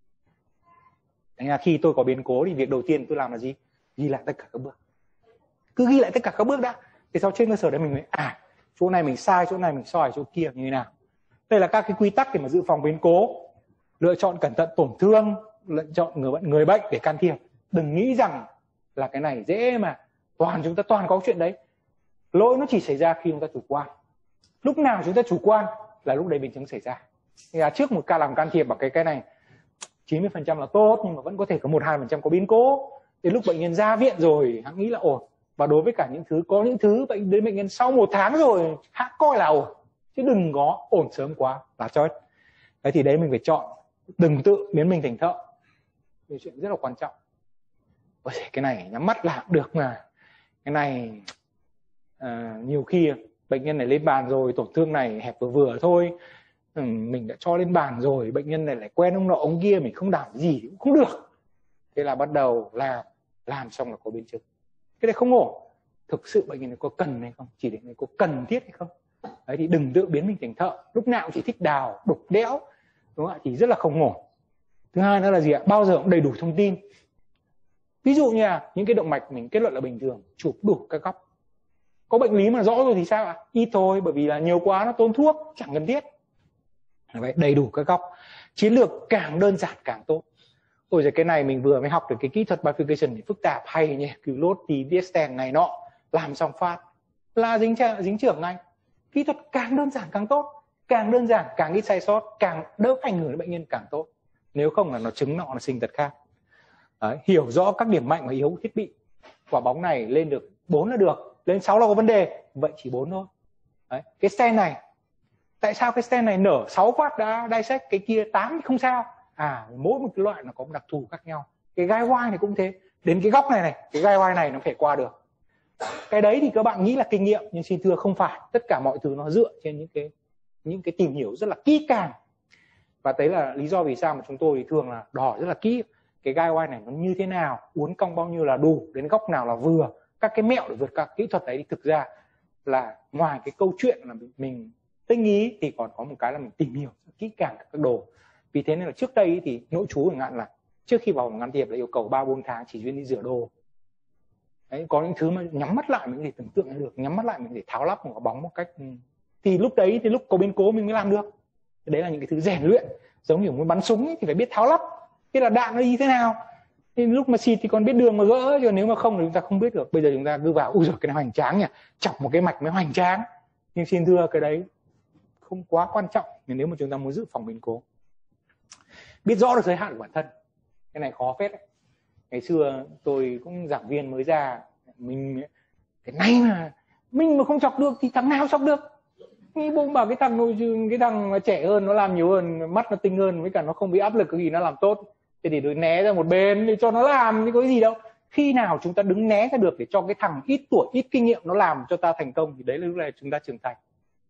Thành ra khi tôi có biến cố thì việc đầu tiên tôi làm là gì? Ghi lại tất cả các bước. Cứ ghi lại tất cả các bước đã. Thì sau trên cơ sở đấy mình mới à chỗ này mình sai, chỗ này mình soi chỗ kia như thế nào. Đây là các cái quy tắc để mà dự phòng biến cố. Lựa chọn cẩn thận tổn thương, lựa chọn người bệnh người bệnh để can thiệp. Đừng nghĩ rằng là cái này dễ mà toàn chúng ta toàn có chuyện đấy. Lỗi nó chỉ xảy ra khi chúng ta chủ quan. Lúc nào chúng ta chủ quan là lúc đấy biến chứng xảy ra. Thì là trước một ca làm can thiệp bằng cái cái này chín mươi phần trăm là tốt, nhưng mà vẫn có thể có một hai phần trăm có biến cố. Đến lúc bệnh nhân ra viện rồi hãng nghĩ là ổn. Và đối với cả những thứ có những thứ bệnh đến bệnh nhân sau một tháng rồi hãng coi là ổn, chứ đừng có ổn sớm quá là cho hết. Đấy thì đấy mình phải chọn, đừng tự biến mình thành thợ. Cái chuyện rất là quan trọng. Ôi, cái này nhắm mắt làm được mà. Cái này à, nhiều khi bệnh nhân này lên bàn rồi, tổn thương này hẹp vừa vừa thôi, ừ, mình đã cho lên bàn rồi, bệnh nhân này lại quen ông nọ ông kia, mình không đảm gì cũng không được. Thế là bắt đầu làm, làm xong là có biến chứng. Cái này không ổn. Thực sự bệnh nhân này có cần hay không, chỉ định này có cần thiết hay không. Đấy thì đừng tự biến mình thành thợ, lúc nào cũng chỉ thích đào, đục đẽo, đúng không ạ, thì rất là không ổn. Thứ hai nữa là gì ạ? Bao giờ cũng đầy đủ thông tin. Ví dụ như là những cái động mạch mình kết luận là bình thường, chụp đủ các góc. Có bệnh lý mà rõ rồi thì sao ạ? Ít thôi, bởi vì là nhiều quá nó tốn thuốc, chẳng cần thiết. Vậy đầy đủ các góc. Chiến lược càng đơn giản càng tốt. Ôi giời, cái này mình vừa mới học được cái kỹ thuật bifurcation thì phức tạp hay nhỉ, cứu lốt thì Diesten này nọ, làm xong phát là dính dính trưởng ngay. Kỹ thuật càng đơn giản càng tốt, càng đơn giản càng ít sai sót, càng đỡ ảnh hưởng đến bệnh nhân càng tốt. Nếu không là nó chứng nọ nó sinh tật khác. Đấy, hiểu rõ các điểm mạnh và yếu thiết bị. Quả bóng này lên được bốn là được, lên sáu là có vấn đề, vậy chỉ bốn thôi. Đấy, cái stent này, tại sao cái stent này nở sáu phát đã dissect, cái kia tám thì không sao? À, mỗi một cái loại nó có một đặc thù khác nhau. Cái gai oai này cũng thế, đến cái góc này này, cái gai oai này nó phải qua được. Cái đấy thì các bạn nghĩ là kinh nghiệm, nhưng xin thưa không phải. Tất cả mọi thứ nó dựa trên những cái những cái tìm hiểu rất là kỹ càng. Và đấy là lý do vì sao mà chúng tôi thì thường là đòi rất là kỹ. Cái gai oai này nó như thế nào, uốn cong bao nhiêu là đủ, đến góc nào là vừa. Các cái mẹo để vượt các kỹ thuật đấy thì thực ra là ngoài cái câu chuyện là mình tinh ý thì còn có một cái là mình tìm hiểu kỹ càng các đồ. Vì thế nên là trước đây thì nội chú chẳng hạn là trước khi vào ngăn thiệp là yêu cầu ba bốn tháng chỉ duyên đi rửa đồ. Đấy, có những thứ mà nhắm mắt lại mình có thể tưởng tượng được, nhắm mắt lại mình có thể tháo lắp một quả bóng một cách, thì lúc đấy thì lúc có biến cố mình mới làm được. Đấy là những cái thứ rèn luyện, giống như muốn bắn súng ấy, thì phải biết tháo lắp, biết là đạn nó như thế nào. Thì lúc mà xịt thì còn biết đường mà gỡ, chứ nếu mà không thì chúng ta không biết được. Bây giờ chúng ta cứ vào, ui giời cái này hoành tráng nhỉ, chọc một cái mạch mới hoành tráng. Nhưng xin thưa cái đấy không quá quan trọng nếu mà chúng ta muốn dự phòng biến cố. Biết rõ được giới hạn của bản thân, cái này khó phết đấy. Ngày xưa tôi cũng giảng viên mới ra, mình cái này mà mình mà không chọc được thì thằng nào chọc được. Nghĩ bụng bảo cái thằng cái thằng trẻ hơn nó làm nhiều hơn, mắt nó tinh hơn, với cả nó không bị áp lực cái gì nó làm tốt. Thế thì tôi né ra một bên để cho nó làm, chứ có gì đâu. Khi nào chúng ta đứng né ra được để cho cái thằng ít tuổi, ít kinh nghiệm nó làm cho ta thành công, thì đấy là lúc này chúng ta trưởng thành.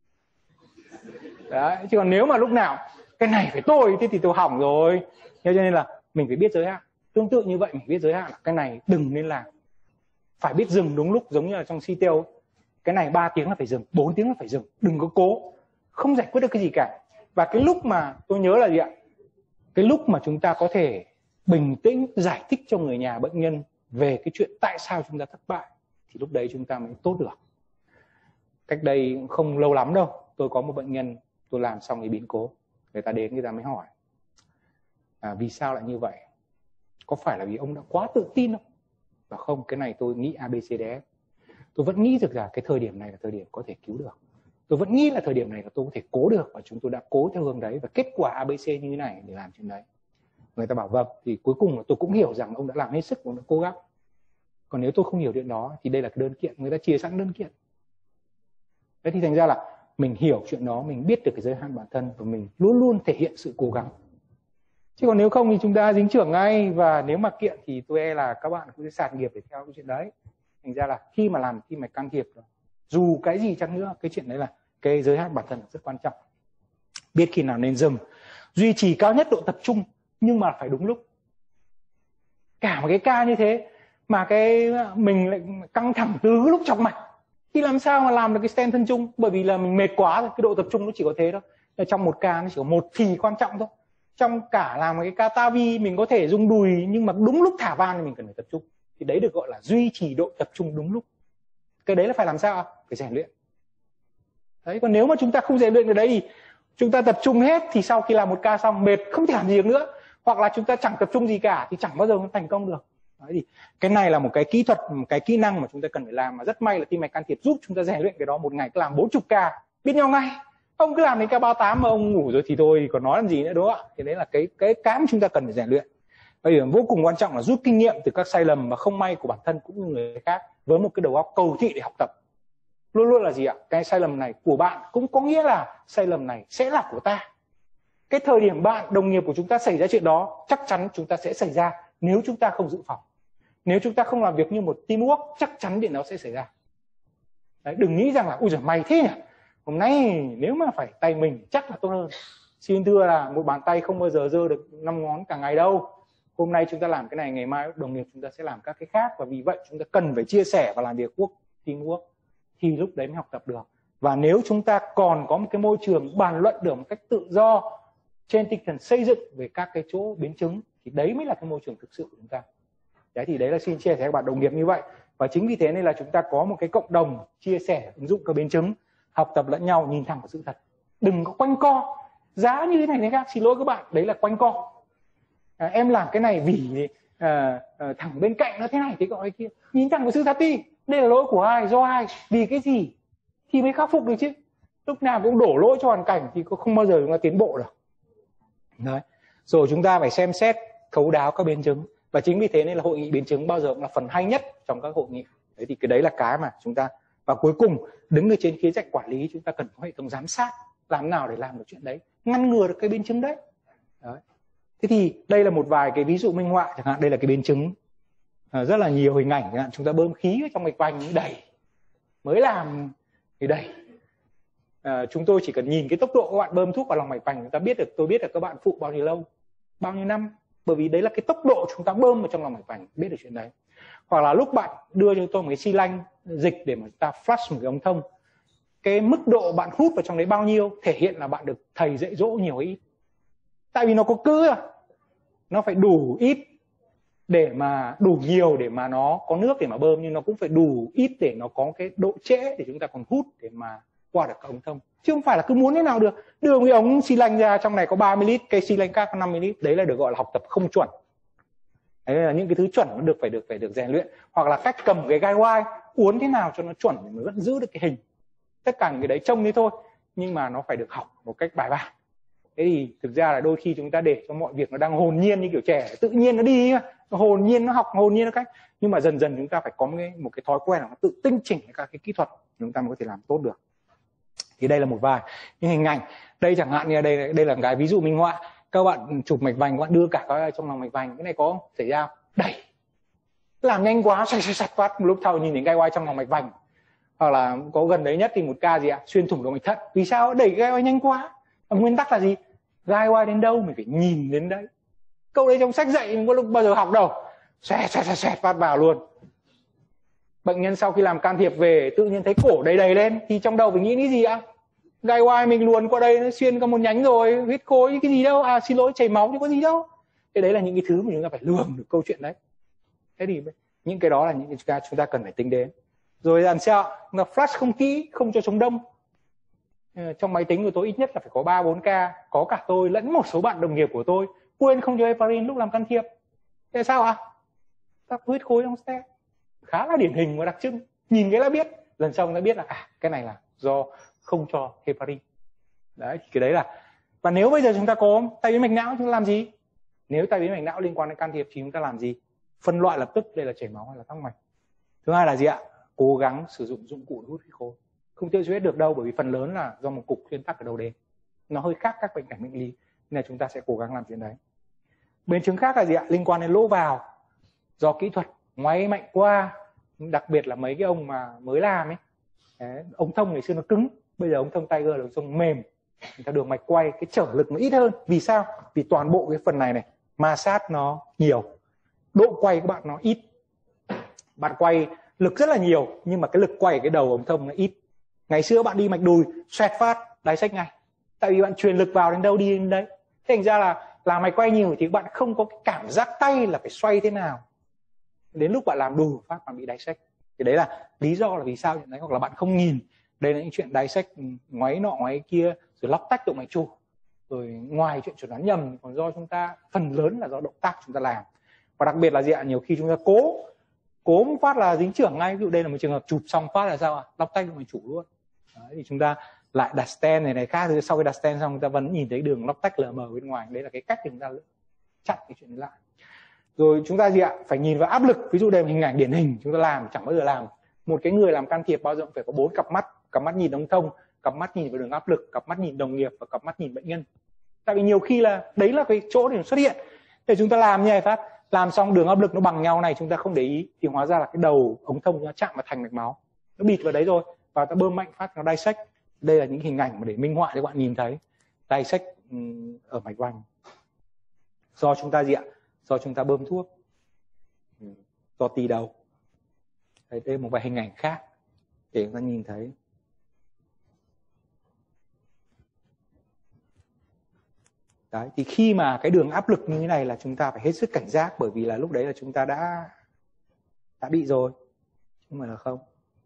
Đấy, chứ còn nếu mà lúc nào cái này phải tôi, thế thì tôi hỏng rồi. Cho nên là mình phải biết giới hạn. Tương tự như vậy mình biết giới hạn là cái này đừng nên làm. Phải biết dừng đúng lúc, giống như là trong xê tê ô. Cái này ba tiếng là phải dừng, bốn tiếng là phải dừng. Đừng có cố, không giải quyết được cái gì cả. Và cái lúc mà tôi nhớ là gì ạ? Cái lúc mà chúng ta có thể bình tĩnh giải thích cho người nhà bệnh nhân về cái chuyện tại sao chúng ta thất bại, thì lúc đấy chúng ta mới tốt được. Cách đây không lâu lắm đâu, tôi có một bệnh nhân, tôi làm xong cái biến cố. Người ta đến, người ta mới hỏi à, vì sao lại như vậy? Có phải là vì ông đã quá tự tin không? Và không, cái này tôi nghĩ a bê xê đê ép. Tôi vẫn nghĩ được là cái thời điểm này là thời điểm có thể cứu được. Tôi vẫn nghĩ là thời điểm này là tôi có thể cố được, và chúng tôi đã cố theo hướng đấy, và kết quả a bê xê như thế này để làm chuyện đấy. Người ta bảo vâng, thì cuối cùng là tôi cũng hiểu rằng ông đã làm hết sức, ông đã cố gắng. Còn nếu tôi không hiểu chuyện đó thì đây là cái đơn kiện, người ta chia sẵn đơn kiện. Thế thì thành ra là mình hiểu chuyện đó, mình biết được cái giới hạn bản thân, và mình luôn luôn thể hiện sự cố gắng. Chứ còn nếu không thì chúng ta dính trưởng ngay, và nếu mà kiện thì tôi e là các bạn cũng sẽ sạt nghiệp để theo cái chuyện đấy. Thành ra là khi mà làm tim mạch can thiệp, dù cái gì chăng nữa, cái chuyện đấy là cái giới hạn bản thân là rất quan trọng. Biết khi nào nên dừng, duy trì cao nhất độ tập trung, nhưng mà phải đúng lúc. Cả một cái ca như thế mà cái mình lại căng thẳng từ lúc chọc mạch, thì làm sao mà làm được cái stent thân trung? Bởi vì là mình mệt quá rồi, cái độ tập trung nó chỉ có thế thôi. Trong một ca nó chỉ có một thì quan trọng thôi. Trong cả làm cái ca tavi mình có thể dùng đùi, nhưng mà đúng lúc thả van thì mình cần phải tập trung. Thì đấy được gọi là duy trì độ tập trung đúng lúc. Cái đấy là phải làm sao? Phải rèn luyện. Đấy, còn nếu mà chúng ta không rèn luyện cái đấy thì chúng ta tập trung hết thì sau khi làm một ca xong mệt không thể làm gì được nữa, hoặc là chúng ta chẳng tập trung gì cả thì chẳng bao giờ thành công được. Đấy, thì cái này là một cái kỹ thuật, một cái kỹ năng mà chúng ta cần phải làm, mà rất may là tim mạch can thiệp giúp chúng ta rèn luyện cái đó. Một ngày cứ làm bốn mươi ca biết nhau ngay. Ông cứ làm đến ca ba mươi tám mà ông ngủ rồi thì thôi còn nói làm gì nữa, đúng không ạ? Thì đấy là cái cái cám chúng ta cần phải rèn luyện. Bây giờ vô cùng quan trọng là rút kinh nghiệm từ các sai lầm và không may của bản thân cũng như người khác, với một cái đầu óc cầu thị để học tập. Luôn luôn là gì ạ? Cái sai lầm này của bạn cũng có nghĩa là sai lầm này sẽ là của ta. Cái thời điểm bạn, đồng nghiệp của chúng ta xảy ra chuyện đó, chắc chắn chúng ta sẽ xảy ra nếu chúng ta không dự phòng. Nếu chúng ta không làm việc như một teamwork, chắc chắn chuyện đó sẽ xảy ra. Đấy, đừng nghĩ rằng là ui giời mày thế nhỉ, hôm nay nếu mà phải tay mình chắc là tốt hơn. Xin thưa là một bàn tay không bao giờ giơ được năm ngón cả ngày đâu. Hôm nay chúng ta làm cái này, ngày mai đồng nghiệp chúng ta sẽ làm các cái khác, và vì vậy chúng ta cần phải chia sẻ và làm việc work, teamwork, thì lúc đấy mới học tập được. Và nếu chúng ta còn có một cái môi trường bàn luận được một cách tự do trên tinh thần xây dựng về các cái chỗ biến chứng, thì đấy mới là cái môi trường thực sự của chúng ta. Đấy, thì đấy là xin chia sẻ với các bạn đồng nghiệp như vậy. Và chính vì thế nên là chúng ta có một cái cộng đồng chia sẻ ứng dụng các biến chứng, học tập lẫn nhau, nhìn thẳng vào sự thật, đừng có quanh co giá như thế này thế khác. Xin lỗi các bạn, đấy là quanh co. À, em làm cái này vì à, à, thằng bên cạnh nó thế này thế gọi kia. Nhìn thẳng vào sự thật đi, đây là lỗi của ai, do ai, vì cái gì thì mới khắc phục được chứ. Lúc nào cũng đổ lỗi cho hoàn cảnh thì không bao giờ chúng ta tiến bộ được. Đấy. Rồi chúng ta phải xem xét thấu đáo các biến chứng, và chính vì thế nên là hội nghị biến chứng bao giờ cũng là phần hay nhất trong các hội nghị. Đấy, thì cái đấy là cái mà chúng ta, và cuối cùng đứng ở trên khía cạnh quản lý, chúng ta cần có hệ thống giám sát, làm nào để làm được chuyện đấy, ngăn ngừa được cái biến chứng đấy. Đấy. Thế thì đây là một vài cái ví dụ minh họa, chẳng hạn đây là cái biến chứng à, rất là nhiều hình ảnh, chẳng hạn chúng ta bơm khí ở trong mạch vành đẩy, mới làm thì đẩy. À, chúng tôi chỉ cần nhìn cái tốc độ các bạn bơm thuốc vào lòng mạch vành, chúng ta biết được, tôi biết được các bạn phụ bao nhiêu lâu, bao nhiêu năm, bởi vì đấy là cái tốc độ chúng ta bơm vào trong lòng mạch vành, biết được chuyện đấy. Hoặc là lúc bạn đưa cho tôi một cái xi lanh dịch để mà ta flush một cái ống thông, cái mức độ bạn hút vào trong đấy bao nhiêu thể hiện là bạn được thầy dạy dỗ nhiều hay ít. Tại vì nó có cữ à, nó phải đủ ít để mà đủ nhiều để mà nó có nước để mà bơm, nhưng nó cũng phải đủ ít để nó có cái độ trễ để chúng ta còn hút để mà qua được các ống thông, chứ không phải là cứ muốn thế nào được. Đưa cái ống xi lanh ra, trong này có ba mươi lít, cây xi lanh khác có năm mươi lít, đấy là được gọi là học tập không chuẩn. Đấy là những cái thứ chuẩn nó được phải được phải được rèn luyện. Hoặc là cách cầm cái gai quai uốn thế nào cho nó chuẩn để mới vẫn giữ được cái hình. Tất cả những cái đấy trông thế thôi, nhưng mà nó phải được học một cách bài bản. Thế thì thực ra là đôi khi chúng ta để cho mọi việc nó đang hồn nhiên như kiểu trẻ, tự nhiên nó đi, nó hồn nhiên nó học, hồn nhiên nó cách. Nhưng mà dần dần chúng ta phải có một cái, một cái thói quen là nó tự tinh chỉnh các cái kỹ thuật chúng ta mới có thể làm tốt được. Thì đây là một vài những hình ảnh. Đây chẳng hạn như đây đây là cái ví dụ minh họa. Các bạn chụp mạch vành, các bạn đưa cả cái trong lòng mạch vành, cái này có xảy ra đẩy, làm nhanh quá, xoay xoay sạch phát, một lúc sau nhìn đến gai quai trong lòng mạch vành. Hoặc là có gần đấy nhất thì một ca gì ạ, xuyên thủng động mạch thận. Vì sao đẩy gai quai nhanh quá? Và nguyên tắc là gì? Gai quai đến đâu mình phải nhìn đến đấy. Câu đấy trong sách dạy mình có lúc bao giờ học đâu, xoẹt xoẹt xoẹt xoẹt phát vào luôn. Bệnh nhân sau khi làm can thiệp về tự nhiên thấy cổ đầy đầy lên, thì trong đầu mình nghĩ cái gì ạ? Gai quai mình luồn qua đây nó xuyên có một nhánh rồi, huyết khối cái gì đâu, à xin lỗi chảy máu chứ có gì đâu. Cái đấy là những cái thứ mà chúng ta phải lường được câu chuyện đấy. Thế thì những cái đó là những cái chúng ta cần phải tính đến. Rồi làm sao là flash không kỹ, không cho chống đông. Trong máy tính của tôi ít nhất là phải có ba bốn ca, có cả tôi lẫn một số bạn đồng nghiệp của tôi quên không cho heparin lúc làm can thiệp. Thế sao ạ? Các huyết khối trong stent. Khá là điển hình và đặc trưng, nhìn cái là biết, lần sau người ta biết là à, cái này là do không cho heparin. Đấy, cái đấy là. Và nếu bây giờ chúng ta có tay biến mạch não, chúng ta làm gì? Nếu tay biến mạch não liên quan đến can thiệp thì chúng ta làm gì? Phân loại lập tức đây là chảy máu hay là tắc mạch. Thứ hai là gì ạ? Cố gắng sử dụng dụng cụ hút huyết khối. Không tiêu diệt được đâu, bởi vì phần lớn là do một cục thuyên tắc ở đầu đến. Nó hơi khác các bệnh cảnh bệnh lý, nên là chúng ta sẽ cố gắng làm chuyện đấy. Biến chứng khác là gì ạ? Liên quan đến lỗ vào, do kỹ thuật ngoáy mạnh qua, đặc biệt là mấy cái ông mà mới làm ấy. Đấy, ống thông ngày xưa nó cứng, bây giờ ống thông Tiger là ống thông mềm, người ta đường mạch quay, cái trở lực nó ít hơn. Vì sao? Vì toàn bộ cái phần này này ma sát nó nhiều, độ quay của bạn nó ít. Bạn quay lực rất là nhiều, nhưng mà cái lực quay cái đầu ống thông nó ít. Ngày xưa bạn đi mạch đùi xoẹt phát đáy sách ngay, tại vì bạn truyền lực vào đến đâu đi đến đấy. Thế thành ra là làm mạch quay nhiều thì bạn không có cái cảm giác tay là phải xoay thế nào, đến lúc bạn làm đủ phát bạn bị đáy sách. Thì đấy là lý do là vì sao hiện đấy. Hoặc là bạn không nhìn Đây là những chuyện dissect ngoáy nọ ngoáy kia, rồi lóc tách động mạch chủ. Rồi ngoài chuyện chuẩn đoán nhầm còn do chúng ta phần lớn là do động tác chúng ta làm. Và đặc biệt là gì ạ? Nhiều khi chúng ta cố cố một phát là dính trưởng ngay. Ví dụ đây là một trường hợp chụp xong phát là sao ạ? Lóc tách động mạch chủ luôn. Đấy, thì chúng ta lại đặt stent này này khác, sau khi đặt stent xong chúng ta vẫn nhìn thấy đường lóc tách lờ mờ bên ngoài. Đấy là cái cách để chúng ta chặn cái chuyện lại. Rồi chúng ta gì ạ? Phải nhìn vào áp lực. Ví dụ đây là hình ảnh điển hình chúng ta làm, chẳng bao giờ làm. Một cái người làm can thiệp bao giờ cũng phải có bốn cặp mắt, cặp mắt nhìn ống thông, cặp mắt nhìn vào đường áp lực, cặp mắt nhìn đồng nghiệp và cặp mắt nhìn bệnh nhân. Tại vì nhiều khi là đấy là cái chỗ để xuất hiện. Để chúng ta làm như này phát, làm xong đường áp lực nó bằng nhau này chúng ta không để ý thì hóa ra là cái đầu ống thông nó chạm vào thành mạch máu, nó bịt vào đấy rồi và ta bơm mạnh phát nó dissect. Đây là những hình ảnh mà để minh họa để các bạn nhìn thấy dissect ở mạch vành. Do chúng ta gì ạ? Do chúng ta bơm thuốc, do tì đầu. Đây, đây là một vài hình ảnh khác để chúng ta nhìn thấy. Đấy, thì khi mà cái đường áp lực như thế này là chúng ta phải hết sức cảnh giác, bởi vì là lúc đấy là chúng ta đã đã bị rồi, chứ không phải là không.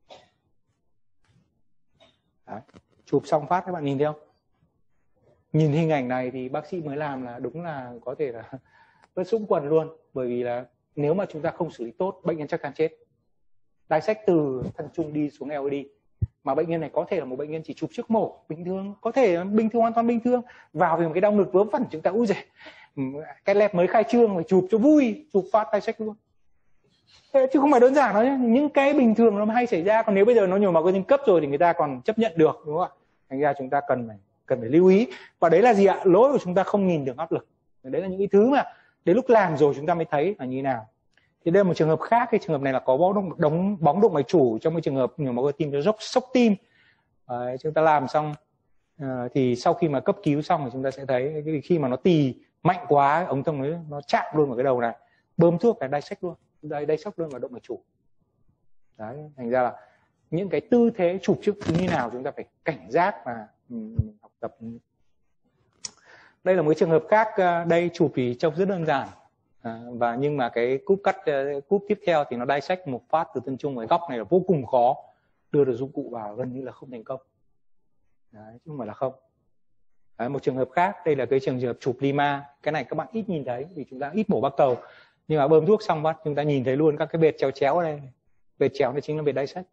Đấy, chụp xong phát các bạn nhìn thấy không? Nhìn hình ảnh này thì bác sĩ mới làm là đúng là có thể là vứt sũng quần luôn, bởi vì là nếu mà chúng ta không xử lý tốt bệnh nhân chắc chắn chết. Dissect từ thân trung đi xuống eo đi, mà bệnh nhân này có thể là một bệnh nhân chỉ chụp trước mổ bình thường, có thể bình thường, hoàn toàn bình thường, vào vì một cái đau ngực vớ vẩn chúng ta úi giời, cái lẹp mới khai trương phải chụp cho vui, chụp phát dissect luôn. Thế chứ không phải đơn giản đâu nhé. Những cái bình thường nó hay xảy ra, còn nếu bây giờ nó nhồi máu cơ tim cấp rồi thì người ta còn chấp nhận được, đúng không ạ? Thành ra chúng ta cần phải cần phải lưu ý. Và đấy là gì ạ? Lỗi của chúng ta không nhìn được áp lực. Đấy là những cái thứ mà đến lúc làm rồi chúng ta mới thấy là như thế nào. Thì đây là một trường hợp khác. Cái trường hợp này là có bóng động, đóng, bóng động mạch chủ trong cái trường hợp nhồi máu cơ tim cho dốc sốc tim. Đấy, chúng ta làm xong uh, thì sau khi mà cấp cứu xong thì chúng ta sẽ thấy cái khi mà nó tì mạnh quá, ống thông nó, nó chạm luôn vào cái đầu này, bơm thuốc cái dissect luôn, đây dissect luôn vào động mạch chủ. Đấy, thành ra là những cái tư thế chụp trước như nào chúng ta phải cảnh giác và um, học tập. Đây là một cái trường hợp khác, uh, đây chụp thì trông rất đơn giản. À, và nhưng mà cái cúp cắt cúp tiếp theo thì nó dissect một phát từ thân trung, cái góc này là vô cùng khó, đưa được dụng cụ vào gần như là không thành công. Đấy, chứ không phải là không. Đấy, một trường hợp khác, đây là cái trường hợp chụp lima, cái này các bạn ít nhìn thấy vì chúng ta ít mổ bắt cầu, nhưng mà bơm thuốc xong bắt chúng ta nhìn thấy luôn các cái vệt chéo chéo đây, vệt chéo này chính là vệt dissect.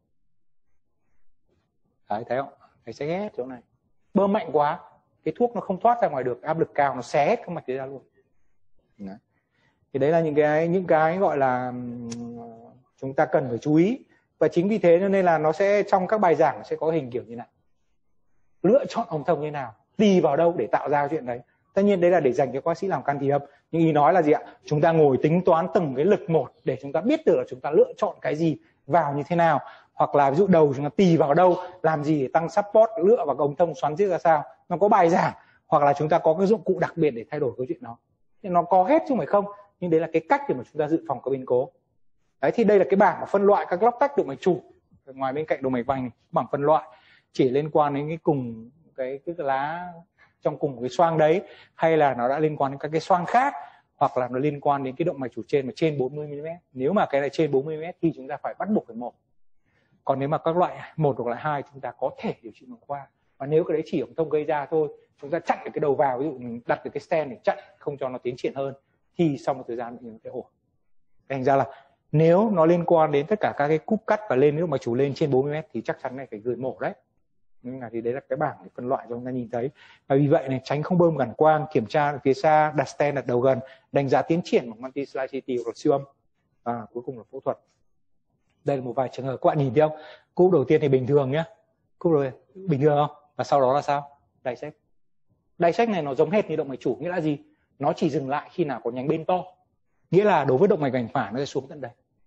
Đấy, thấy không? Dissect hết chỗ này, bơm mạnh quá, cái thuốc nó không thoát ra ngoài được, áp lực cao nó xé hết các mạch đấy ra luôn. Đấy. Thì đấy là những cái những cái gọi là chúng ta cần phải chú ý, và chính vì thế cho nên là nó sẽ trong các bài giảng sẽ có hình kiểu như này, lựa chọn ống thông như nào, đi vào đâu để tạo ra chuyện đấy. Tất nhiên đấy là để dành cho bác sĩ làm can thiệp, nhưng ý nói là gì ạ? Chúng ta ngồi tính toán từng cái lực một để chúng ta biết được là chúng ta lựa chọn cái gì vào như thế nào, hoặc là ví dụ đầu chúng ta tì vào đâu, làm gì để tăng support, lựa vào ống thông xoắn giết ra sao, nó có bài giảng, hoặc là chúng ta có cái dụng cụ đặc biệt để thay đổi câu chuyện đó. Thì nó có hết chứ không phải không, nhưng đấy là cái cách để mà chúng ta dự phòng các biến cố. Đấy, thì đây là cái bảng mà phân loại các lóc tách động mạch chủ. Ngoài bên cạnh động mạch vành, bảng phân loại chỉ liên quan đến cái cùng cái cái lá trong cùng cái xoang đấy, hay là nó đã liên quan đến các cái xoang khác, hoặc là nó liên quan đến cái động mạch chủ trên mà trên bốn mươi mi li mét. Nếu mà cái này trên bốn mươi mi li mét thì chúng ta phải bắt buộc phải mổ. Còn nếu mà các loại một hoặc là hai chúng ta có thể điều trị nội khoa. Và nếu cái đấy chỉ ống thông gây ra thôi, chúng ta chặn được cái đầu vào, ví dụ mình đặt được cái stent để chặn không cho nó tiến triển hơn, thì sau một thời gian bệnh nhân sẽ ổn. Thành ra là nếu nó liên quan đến tất cả các cái cúp cắt và lên động mạch chủ lên trên bốn mươi mét thì chắc chắn này phải gửi mổ đấy. Nhưng mà thì đấy là cái bảng để phân loại cho chúng ta nhìn thấy. Và vì vậy này, tránh không bơm cản quang, kiểm tra ở phía xa, đặt stent đặt đầu gần, đánh giá tiến triển bằng multi-slide xê tê hoặc là siêu âm, và cuối cùng là phẫu thuật. Đây là một vài trường hợp các bạn nhìn thấy không? Cúp đầu tiên thì bình thường nhé, cúp rồi bình thường không? Và sau đó là sao? Dissect. Dissect này nó giống hệt như động mạch chủ, nghĩa là gì? Nó chỉ dừng lại khi nào có nhánh bên to, nghĩa là đối với động mạch vành phải nó sẽ xuống tận đây,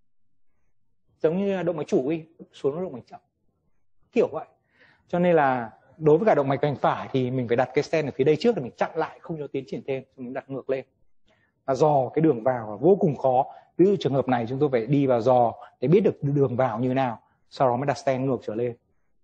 giống như động mạch chủ đi xuống động mạch trọng, kiểu vậy. Cho nên là đối với cả động mạch vành phải thì mình phải đặt cái stent ở phía đây trước để mình chặn lại không cho tiến triển thêm, rồi mình đặt ngược lên. Và dò cái đường vào là vô cùng khó. Ví dụ trường hợp này chúng tôi phải đi vào dò để biết được đường vào như nào, sau đó mới đặt stent ngược trở lên.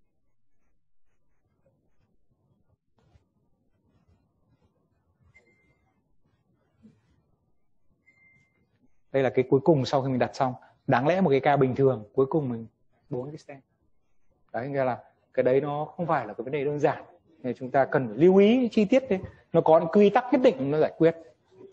Đây là cái cuối cùng sau khi mình đặt xong. Đáng lẽ một cái ca bình thường, cuối cùng mình bốn cái stent. Đấy, nghĩa là cái đấy nó không phải là cái vấn đề đơn giản, nên chúng ta cần phải lưu ý chi tiết đấy, nó có những quy tắc nhất định nó giải quyết.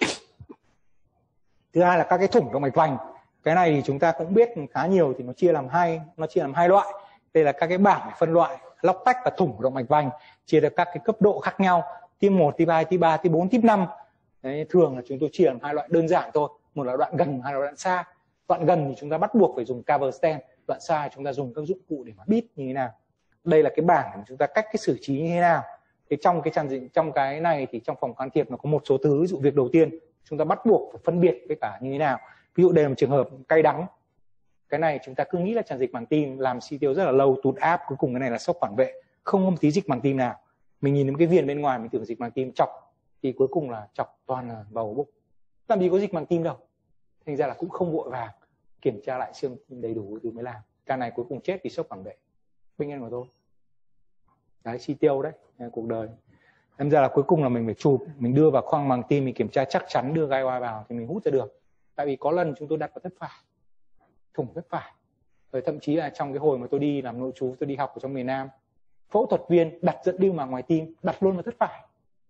Thứ hai là các cái thủng động mạch vành, cái này thì chúng ta cũng biết khá nhiều, thì nó chia làm hai nó chia làm hai loại. Đây là các cái bảng để phân loại lóc tách và thủng động mạch vành, chia được các cái cấp độ khác nhau, type một, type hai, type ba, type bốn, type năm. Đấy, thường là chúng tôi chia làm hai loại đơn giản thôi, một là đoạn gần, hai là đoạn xa. Đoạn gần thì chúng ta bắt buộc phải dùng cover stent, đoạn xa thì chúng ta dùng các dụng cụ để mà bít như thế nào. Đây là cái bảng để chúng ta cách cái xử trí như thế nào. Thì trong cái tràn dịch, trong cái này thì trong phòng can thiệp nó có một số thứ. Ví dụ việc đầu tiên chúng ta bắt buộc phải phân biệt với cả như thế nào. Ví dụ đây là một trường hợp cay đắng, cái này chúng ta cứ nghĩ là tràn dịch màng tim, làm xi tiêu rất là lâu, tụt áp, cuối cùng cái này là sốc phản vệ, không có một tí dịch màng tim nào. Mình nhìn đến cái viền bên ngoài mình tưởng dịch màng tim chọc, thì cuối cùng là chọc toàn là vào bụng, làm gì có dịch màng tim đâu. Thành ra là cũng không vội vàng kiểm tra lại siêu tim đầy đủ thì mới làm. Ca này cuối cùng chết vì sốc phản vệ, bệnh nhân của tôi. Đấy, xi tiêu đấy, cuộc đời. Em ra là cuối cùng là mình phải chụp, mình đưa vào khoang màng tim, mình kiểm tra chắc chắn đưa gai oai vào thì mình hút ra được. Tại vì có lần chúng tôi đặt vào thất phải, thủng thất phải. Rồi thậm chí là trong cái hồi mà tôi đi làm nội trú, tôi đi học ở trong miền Nam, phẫu thuật viên đặt dẫn lưu màng ngoài tim, đặt luôn vào thất phải.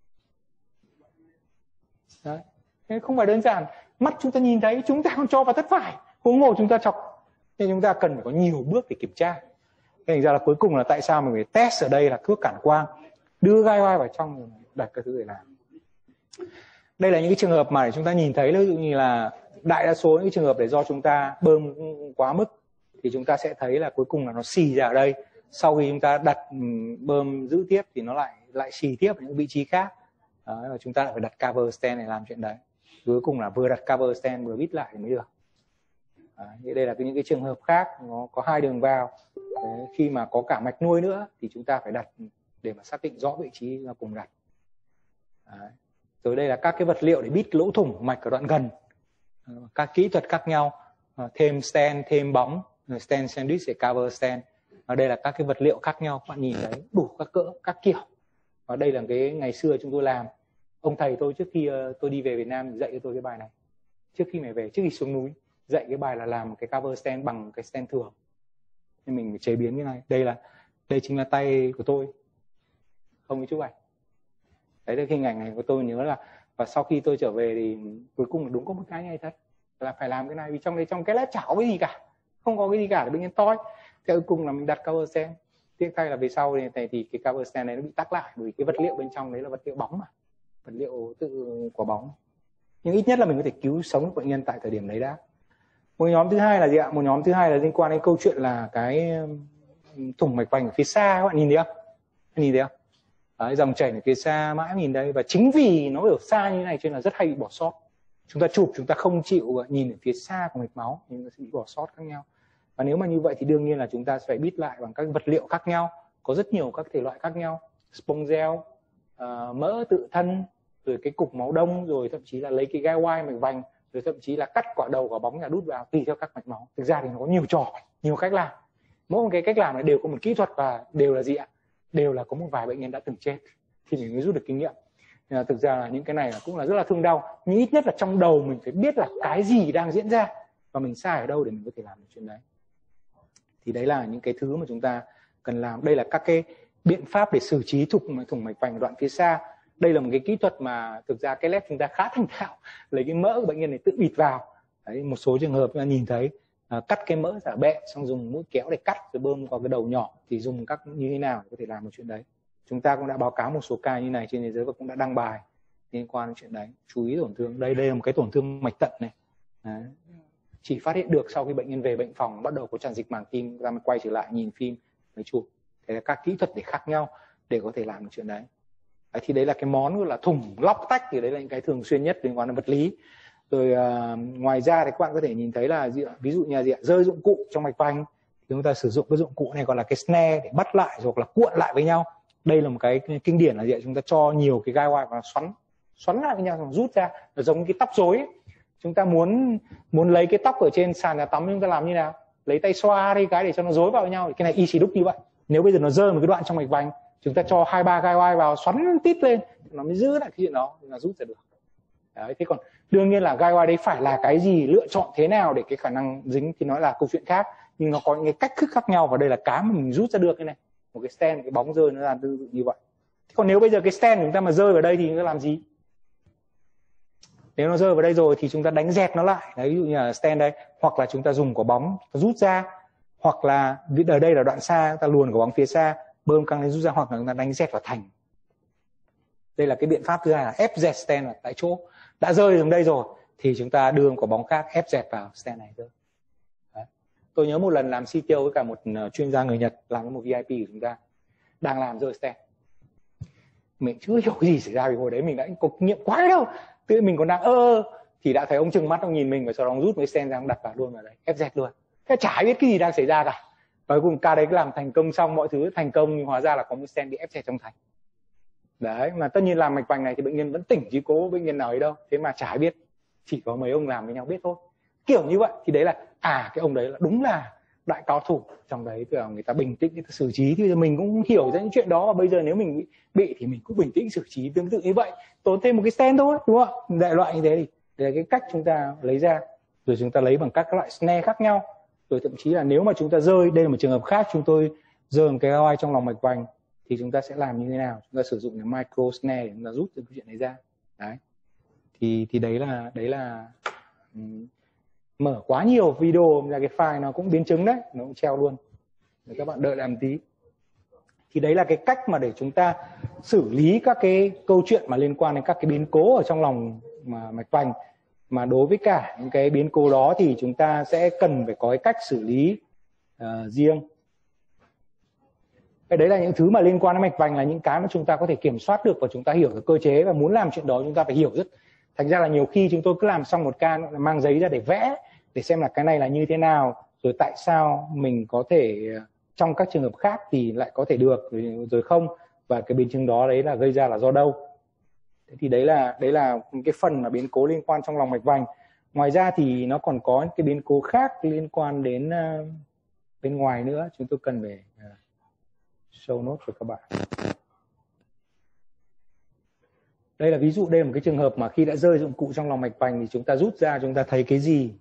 Đấy. Thế không phải đơn giản, mắt chúng ta nhìn thấy chúng ta không cho vào thất phải, huống hồ chúng ta chọc. Nên chúng ta cần phải có nhiều bước để kiểm tra. Thành ra là cuối cùng là tại sao mình phải test ở đây là cước cản quang, đưa gai oai vào trong, đặt cái thứ để làm. Đây là những cái trường hợp mà để chúng ta nhìn thấy, ví dụ như là đại đa số những cái trường hợp để do chúng ta bơm quá mức thì chúng ta sẽ thấy là cuối cùng là nó xì ra ở đây. Sau khi chúng ta đặt bơm giữ tiếp thì nó lại lại xì tiếp ở những vị trí khác. Đó, và chúng ta lại phải đặt cover stent để làm chuyện đấy. Cuối cùng là vừa đặt cover stent vừa bít lại thì mới được. Đấy, đây là những cái trường hợp khác, nó có hai đường vào. Đấy, khi mà có cả mạch nuôi nữa thì chúng ta phải đặt để mà xác định rõ vị trí là cùng đặt. Đấy. Rồi đây là các cái vật liệu để bít cái lỗ thủng mạch ở đoạn gần, các kỹ thuật khác nhau, thêm stent, thêm bóng, stent sandwich để cover stent. Và đây là các cái vật liệu khác nhau, các bạn nhìn thấy đủ các cỡ, các kiểu. Và đây là cái ngày xưa chúng tôi làm. Ông thầy tôi trước khi tôi đi về Việt Nam dạy cho tôi cái bài này. Trước khi mày về, trước khi xuống núi, dạy cái bài là làm cái cover stent bằng cái stent thường. Nên mình phải chế biến cái này. Đây là đây chính là tay của tôi. Không có chụp ảnh. Đấy là hình ảnh này của tôi nhớ là, và sau khi tôi trở về thì cuối cùng là đúng có một cái này thật là phải làm cái này, vì trong đấy trong cái lá chả có cái gì cả, không có cái gì cả để bệnh nhân toi. Thế cuối cùng là mình đặt cover stent. Tiếc thay là về sau thì, thì cái cover stent này nó bị tắc lại, bởi vì cái vật liệu bên trong đấy là vật liệu bóng mà, vật liệu tự của bóng. Nhưng ít nhất là mình có thể cứu sống bệnh nhân tại thời điểm đấy đã. Một nhóm thứ hai là gì ạ? Một nhóm thứ hai là liên quan đến câu chuyện là cái thủng mạch vành ở phía xa, các bạn nhìn thấy không? Nhìn thấy không? Đấy, dòng chảy ở phía xa mãi nhìn đây, và chính vì nó ở xa như thế này cho nên là rất hay bị bỏ sót. Chúng ta chụp chúng ta không chịu nhìn ở phía xa của mạch máu nhưng nó sẽ bị bỏ sót khác nhau. Và nếu mà như vậy thì đương nhiên là chúng ta sẽ phải bít lại bằng các vật liệu khác nhau, có rất nhiều các thể loại khác nhau, sponge gel, uh, mỡ tự thân, rồi cái cục máu đông, rồi thậm chí là lấy cái gai oai mạch vành, rồi thậm chí là cắt quả đầu quả bóng nhà đút vào tùy theo các mạch máu. Thực ra thì nó có nhiều trò, nhiều cách làm. Mỗi một cái cách làm này đều có một kỹ thuật và đều là gì ạ? Đều là có một vài bệnh nhân đã từng chết thì mình mới rút được kinh nghiệm. Nên là thực ra là những cái này là cũng là rất là thương đau, nhưng ít nhất là trong đầu mình phải biết là cái gì đang diễn ra và mình sai ở đâu để mình có thể làm được chuyện đấy. Thì đấy là những cái thứ mà chúng ta cần làm. Đây là các cái biện pháp để xử trí thủng thủng mạch vành đoạn phía xa. Đây là một cái kỹ thuật mà thực ra cái lab chúng ta khá thành thạo, lấy cái mỡ của bệnh nhân này tự bịt vào. Đấy, một số trường hợp chúng ta nhìn thấy à, cắt cái mỡ giả bẹ xong dùng mũi kéo để cắt rồi bơm vào cái đầu nhỏ, thì dùng các như thế nào để có thể làm một chuyện đấy. Chúng ta cũng đã báo cáo một số ca như này trên thế giới và cũng đã đăng bài liên quan đến chuyện đấy. Chú ý tổn thương. Đây đây là một cái tổn thương mạch tận này. Đấy. Chỉ phát hiện được sau khi bệnh nhân về bệnh phòng bắt đầu có tràn dịch màng tim, ra mới quay trở lại nhìn phim mới chụp. Thế là các kỹ thuật để khác nhau để có thể làm được chuyện đấy. Đấy, thì đấy là cái món gọi là thủng lóc tách, thì đấy là những cái thường xuyên nhất liên quan đến vật lý. Rồi uh, ngoài ra thì các bạn có thể nhìn thấy là ví dụ như là gì ạ? Rơi dụng cụ trong mạch vành thì chúng ta sử dụng cái dụng cụ này gọi là cái snare để bắt lại hoặc là cuộn lại với nhau. Đây là một cái kinh điển là gì ạ? Chúng ta cho nhiều cái gai oai và xoắn xoắn lại với nhau rồi rút ra, nó giống cái tóc rối ấy. Chúng ta muốn muốn lấy cái tóc ở trên sàn nhà tắm chúng ta làm như nào? Lấy tay xoa đi cái để cho nó rối vào với nhau. Thì cái này y xì đúc như vậy. Nếu bây giờ nó rơi một cái đoạn trong mạch vành, chúng ta cho hai ba gai oai vào xoắn tít lên, nó mới giữ lại cái chuyện đó, là rút ra được. Đấy, thế còn đương nhiên là gai oai đấy phải là cái gì, lựa chọn thế nào để cái khả năng dính thì nó là câu chuyện khác, nhưng nó có những cái cách thức khác nhau, và đây là cái mà mình rút ra được cái này. một cái stent, cái bóng rơi nó ra tương tự như vậy. Còn nếu bây giờ cái stent chúng ta mà rơi vào đây thì chúng ta làm gì? Nếu nó rơi vào đây rồi thì chúng ta đánh dẹt nó lại. Đấy, ví dụ như là stent đây, hoặc là chúng ta dùng quả bóng rút ra, hoặc là ở đây là đoạn xa, chúng ta luồn quả bóng phía xa, bơm căng lên rút ra, hoặc là chúng ta đánh dẹt vào thành. Đây là cái biện pháp thứ hai là ép dẹt stent ở tại chỗ. Đã rơi xuống đây rồi thì chúng ta đưa quả bóng khác ép dẹt vào stent này thôi. Đấy. Tôi nhớ một lần làm xê tê ô với cả một chuyên gia người Nhật làm với một vê i pê của chúng ta, đang làm rơi stent. Mình chưa hiểu cái gì xảy ra vì hồi đấy mình đã có kinh nghiệm quá đâu. Tự mình còn đang ơ ơ thì đã thấy ông trừng mắt, ông nhìn mình và sau đó ông rút cái stent ra, ông đặt vào luôn vào đấy, ép dẹt luôn. Thế chả biết cái gì đang xảy ra cả. Và cuối cùng ca đấy làm thành công xong, mọi thứ thành công, nhưng hóa ra là có một stent bị ép dẹt trong thành. Đấy, mà tất nhiên làm mạch vành này thì bệnh nhân vẫn tỉnh chứ có bệnh nhân nào ấy đâu. Thế mà chả biết, chỉ có mấy ông làm với nhau biết thôi. Kiểu như vậy thì đấy là à cái ông đấy là đúng là đại cao thủ trong đấy, tức là người ta bình tĩnh, người ta xử trí. Thì bây giờ mình cũng hiểu ra những chuyện đó, và bây giờ nếu mình bị, bị thì mình cũng bình tĩnh xử trí tương tự như vậy, tốn thêm một cái stent thôi, đúng không? Đại loại như thế thì đây là cái cách chúng ta lấy ra, rồi chúng ta lấy bằng các loại snare khác nhau, rồi thậm chí là nếu mà chúng ta rơi, đây là một trường hợp khác, chúng tôi rơi một cái gai trong lòng mạch vành thì chúng ta sẽ làm như thế nào? Chúng ta sử dụng cái micro snare để chúng ta rút cái chuyện này ra. Đấy. Thì thì đấy là đấy là um, mở quá nhiều video ra cái file nó cũng biến chứng đấy, nó cũng treo luôn. Để các bạn đợi làm tí. Thì đấy là cái cách mà để chúng ta xử lý các cái câu chuyện mà liên quan đến các cái biến cố ở trong lòng mà mạch vành. Mà đối với cả những cái biến cố đó thì chúng ta sẽ cần phải có cái cách xử lý uh, riêng. Cái đấy là những thứ mà liên quan đến mạch vành, là những cái mà chúng ta có thể kiểm soát được và chúng ta hiểu được cơ chế, và muốn làm chuyện đó chúng ta phải hiểu rất. Thành ra là nhiều khi chúng tôi cứ làm xong một ca mang giấy ra để vẽ để xem là cái này là như thế nào, rồi tại sao mình có thể trong các trường hợp khác thì lại có thể được rồi không, và cái biến chứng đó đấy là gây ra là do đâu. Thế thì đấy là đấy là cái phần mà biến cố liên quan trong lòng mạch vành. Ngoài ra thì nó còn có những cái biến cố khác liên quan đến uh, bên ngoài nữa, chúng tôi cần phải uh, show note cho các bạn. Đây là ví dụ, đây là một cái trường hợp mà khi đã rơi dụng cụ trong lòng mạch vành thì chúng ta rút ra, chúng ta thấy cái gì?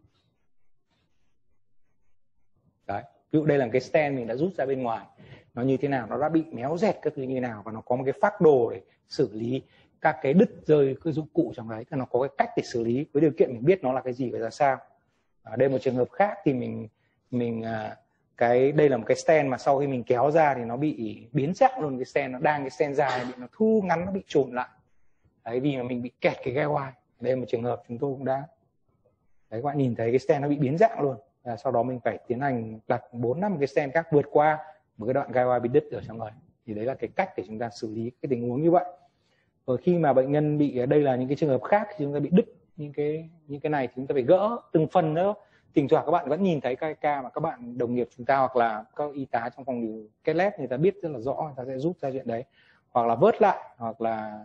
Đấy, ví dụ đây là một cái stent mình đã rút ra bên ngoài, nó như thế nào, nó đã bị méo dẹt các thứ như nào, và nó có một cái phác đồ để xử lý các cái đứt rơi cái dụng cụ trong đấy, thì nó có cái cách để xử lý với điều kiện mình biết nó là cái gì và ra sao. À, đây là một trường hợp khác thì mình mình cái đây là một cái stent mà sau khi mình kéo ra thì nó bị biến dạng luôn, cái stent nó đang cái stent dài bị nó thu ngắn, nó bị trùn lại. Đấy, vì mà mình bị kẹt cái gai oai. Đây là một trường hợp chúng tôi cũng đã, đấy các bạn nhìn thấy cái stent nó bị biến dạng luôn. À, sau đó mình phải tiến hành đặt bốn năm cái stent khác vượt qua một cái đoạn gai oai bị đứt ở trong người. Thì đấy là cái cách để chúng ta xử lý cái tình huống như vậy. Rồi khi mà bệnh nhân bị, đây là những cái trường hợp khác, thì chúng ta bị đứt những cái những cái này thì chúng ta phải gỡ từng phần nữa. Thỉnh thoảng các bạn vẫn nhìn thấy cái ca mà các bạn đồng nghiệp chúng ta hoặc là các y tá trong phòng điều kết lép, người ta biết rất là rõ, người ta sẽ rút ra chuyện đấy, hoặc là vớt lại, hoặc là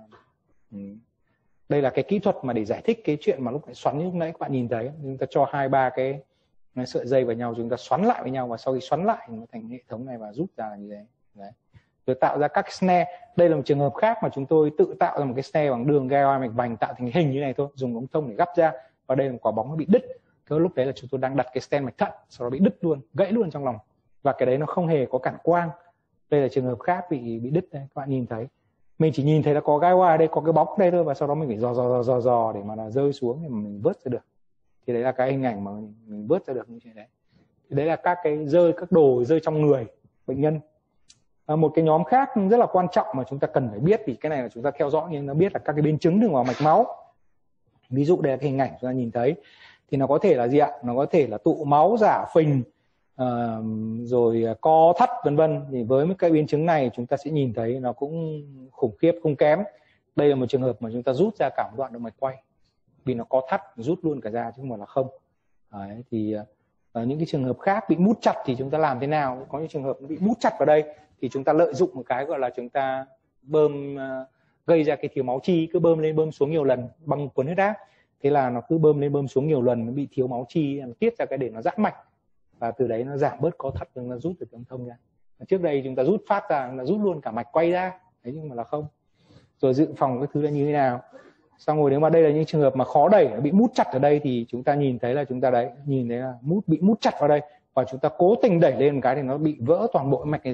đây là cái kỹ thuật mà để giải thích cái chuyện mà lúc nãy xoắn, lúc nãy các bạn nhìn thấy, chúng ta cho hai ba cái sợi dây vào nhau, chúng ta xoắn lại với nhau, và sau khi xoắn lại nó thành hệ thống này và rút ra là như thế. Đấy. Rồi tạo ra các snare. Đây là một trường hợp khác mà chúng tôi tự tạo ra một cái snare bằng đường gai oai mạch vành, tạo thành hình như này thôi, dùng ống thông để gắp ra, và đây là một quả bóng nó bị đứt. Cái lúc đấy là chúng tôi đang đặt cái stent mạch thận, sau đó bị đứt luôn, gãy luôn trong lòng, và cái đấy nó không hề có cản quang. Đây là trường hợp khác bị bị đứt đây, các bạn nhìn thấy. Mình chỉ nhìn thấy là có gai oai đây, có cái bóng đây thôi, và sau đó mình phải dò dò dò dò dò để mà nó rơi xuống để mà mình vớt ra được. Thì đấy là cái hình ảnh mà mình, mình vớt ra được như thế đấy. Thì đấy là các cái rơi, các đồ rơi trong người bệnh nhân. À, một cái nhóm khác rất là quan trọng mà chúng ta cần phải biết, vì cái này là chúng ta theo dõi nhưng nó biết là các cái biến chứng đường vào mạch máu. Ví dụ đây là cái hình ảnh chúng ta nhìn thấy, thì nó có thể là gì ạ? Nó có thể là tụ máu, rã phình, uh, rồi co thắt vân vân. Thì với cái biến chứng này chúng ta sẽ nhìn thấy nó cũng khủng khiếp không kém. Đây là một trường hợp mà chúng ta rút ra cả một đoạn động mạch quay, vì nó co thắt, rút luôn cả ra chứ không phải là không. Đấy, thì uh, những cái trường hợp khác bị mút chặt thì chúng ta làm thế nào? Có những trường hợp bị mút chặt vào đây thì chúng ta lợi dụng một cái gọi là chúng ta bơm, uh, gây ra cái thiếu máu chi, cứ bơm lên bơm xuống nhiều lần bằng cuốn huyết áp. Thế là nó cứ bơm lên bơm xuống nhiều lần, nó bị thiếu máu chi, nó tiết ra cái để nó giãn mạch, và từ đấy nó giảm bớt co thắt, nó rút được ống thông ra. Trước đây chúng ta rút phát ra, nó rút luôn cả mạch quay ra, đấy, nhưng mà là không. Rồi dự phòng các thứ là như thế nào. Xong rồi nếu mà đây là những trường hợp mà khó đẩy, nó bị mút chặt ở đây thì chúng ta nhìn thấy là chúng ta đấy, nhìn thấy là mút bị mút chặt vào đây, và chúng ta cố tình đẩy lên một cái thì nó bị vỡ toàn bộ mạch này ra,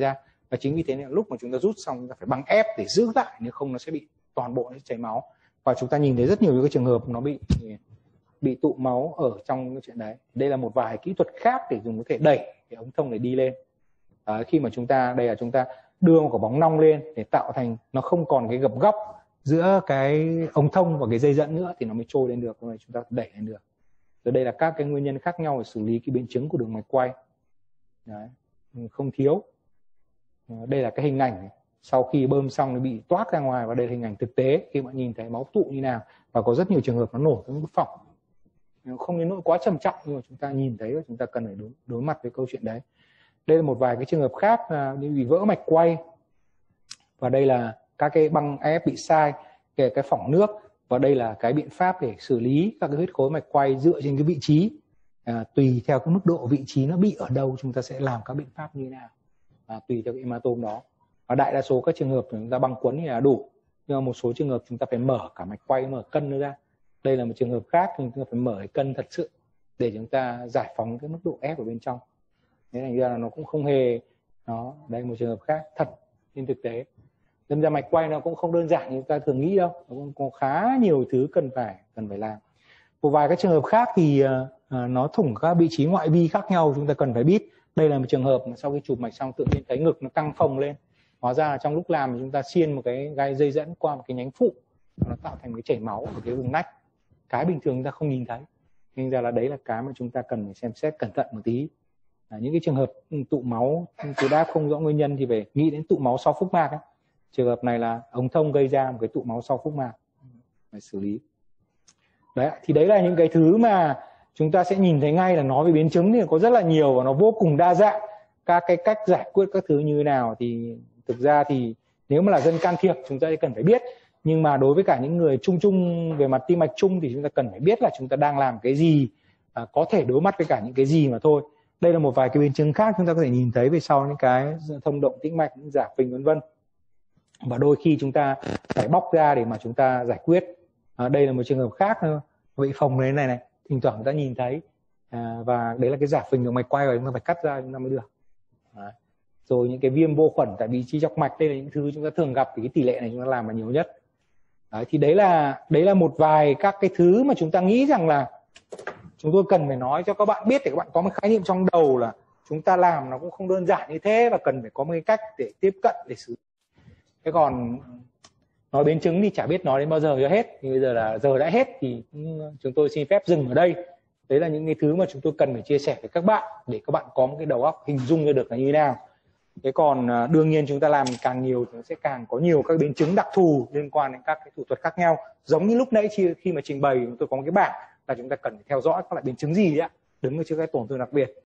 Và chính vì thế nên lúc mà chúng ta rút xong chúng ta phải băng ép để giữ lại, nếu không nó sẽ bị toàn bộ nó chảy máu. Và chúng ta nhìn thấy rất nhiều những cái trường hợp nó bị bị tụ máu ở trong cái chuyện đấy. Đây là một vài kỹ thuật khác để dùng có thể đẩy cái ống thông để đi lên. Đấy, khi mà chúng ta đây là chúng ta đưa một quả bóng nong lên để tạo thành nó không còn cái gập góc giữa cái ống thông và cái dây dẫn nữa thì nó mới trôi lên được, rồi chúng ta đẩy lên được. Rồi đây là các cái nguyên nhân khác nhau để xử lý cái biến chứng của đường mạch quay. Đấy, không thiếu. Đây là cái hình ảnh này. Sau khi bơm xong nó bị toát ra ngoài, và đây là hình ảnh thực tế khi bạn nhìn thấy máu tụ như nào, và có rất nhiều trường hợp nó nổ trong nút phỏng. Không đến nỗi quá trầm trọng nhưng mà chúng ta nhìn thấy và chúng ta cần phải đối, đối mặt với câu chuyện đấy. Đây là một vài cái trường hợp khác như bị vỡ mạch quay, và đây là các cái băng ép bị sai, kể cái phỏng nước, và đây là cái biện pháp để xử lý các cái huyết khối mạch quay dựa trên cái vị trí. À, tùy theo cái mức độ vị trí nó bị ở đâu chúng ta sẽ làm các biện pháp như thế nào, à, tùy theo cái hematome đó. Và đại đa số các trường hợp chúng ta băng quấn thì là đủ, nhưng mà một số trường hợp chúng ta phải mở cả mạch quay, mở cân nữa ra. Đây là một trường hợp khác, chúng ta phải mở cái cân thật sự để chúng ta giải phóng cái mức độ ép ở bên trong. Thế thành ra là nó cũng không hề đó. Đây là một trường hợp khác thật trên thực tế. Đâm ra mạch quay nó cũng không đơn giản như chúng ta thường nghĩ đâu, nó cũng có khá nhiều thứ cần phải cần phải làm. Một vài các trường hợp khác thì uh, nó thủng các vị trí ngoại vi khác nhau chúng ta cần phải biết. Đây là một trường hợp mà sau khi chụp mạch xong tự nhiên thấy ngực nó căng phồng lên. Hóa ra là trong lúc làm chúng ta xiên một cái gai dây dẫn qua một cái nhánh phụ, nó tạo thành cái chảy máu ở cái vùng nách. Cái bình thường chúng ta không nhìn thấy. Nên ra là đấy là cái mà chúng ta cần phải xem xét cẩn thận một tí. À, những cái trường hợp tụ máu tuyệt áp không rõ nguyên nhân thì phải nghĩ đến tụ máu sau phúc mạc ấy. Trường hợp này là ống thông gây ra một cái tụ máu sau phúc mạc, phải xử lý. Đấy, thì đấy là những cái thứ mà chúng ta sẽ nhìn thấy ngay là nói về biến chứng thì có rất là nhiều và nó vô cùng đa dạng. Các cái cách giải quyết các thứ như thế nào thì thực ra thì nếu mà là dân can thiệp chúng ta cần phải biết. Nhưng mà đối với cả những người chung chung về mặt tim mạch chung thì chúng ta cần phải biết là chúng ta đang làm cái gì, à, có thể đối mặt với cả những cái gì mà thôi. Đây là một vài cái biến chứng khác chúng ta có thể nhìn thấy về sau những cái thông động tĩnh mạch, những giả phình vân vân. Và đôi khi chúng ta phải bóc ra để mà chúng ta giải quyết. À, đây là một trường hợp khác bị phồng lên này này, thỉnh thoảng chúng ta nhìn thấy, à, và đấy là cái giả phình đường mạch quay, và chúng ta phải cắt ra chúng ta mới được. Đấy. Rồi những cái viêm vô khuẩn tại vị trí chọc mạch, đây là những thứ chúng ta thường gặp thì cái tỷ lệ này chúng ta làm là nhiều nhất. Đấy, thì đấy là đấy là một vài các cái thứ mà chúng ta nghĩ rằng là chúng tôi cần phải nói cho các bạn biết để các bạn có một khái niệm trong đầu là chúng ta làm nó cũng không đơn giản như thế, và cần phải có một cái cách để tiếp cận để xử lý. Thế còn nói biến chứng thì chả biết nói đến bao giờ cho hết, thì bây giờ là giờ đã hết thì chúng tôi xin phép dừng ở đây. Đấy là những cái thứ mà chúng tôi cần phải chia sẻ với các bạn để các bạn có một cái đầu óc hình dung ra được là như thế nào. Thế còn đương nhiên chúng ta làm càng nhiều thì nó sẽ càng có nhiều các biến chứng đặc thù liên quan đến các cái thủ thuật khác nhau. Giống như lúc nãy khi mà trình bày chúng tôi có một cái bảng là chúng ta cần phải theo dõi các loại biến chứng gì đấy ạ, đứng ở trước cái tổn thương đặc biệt.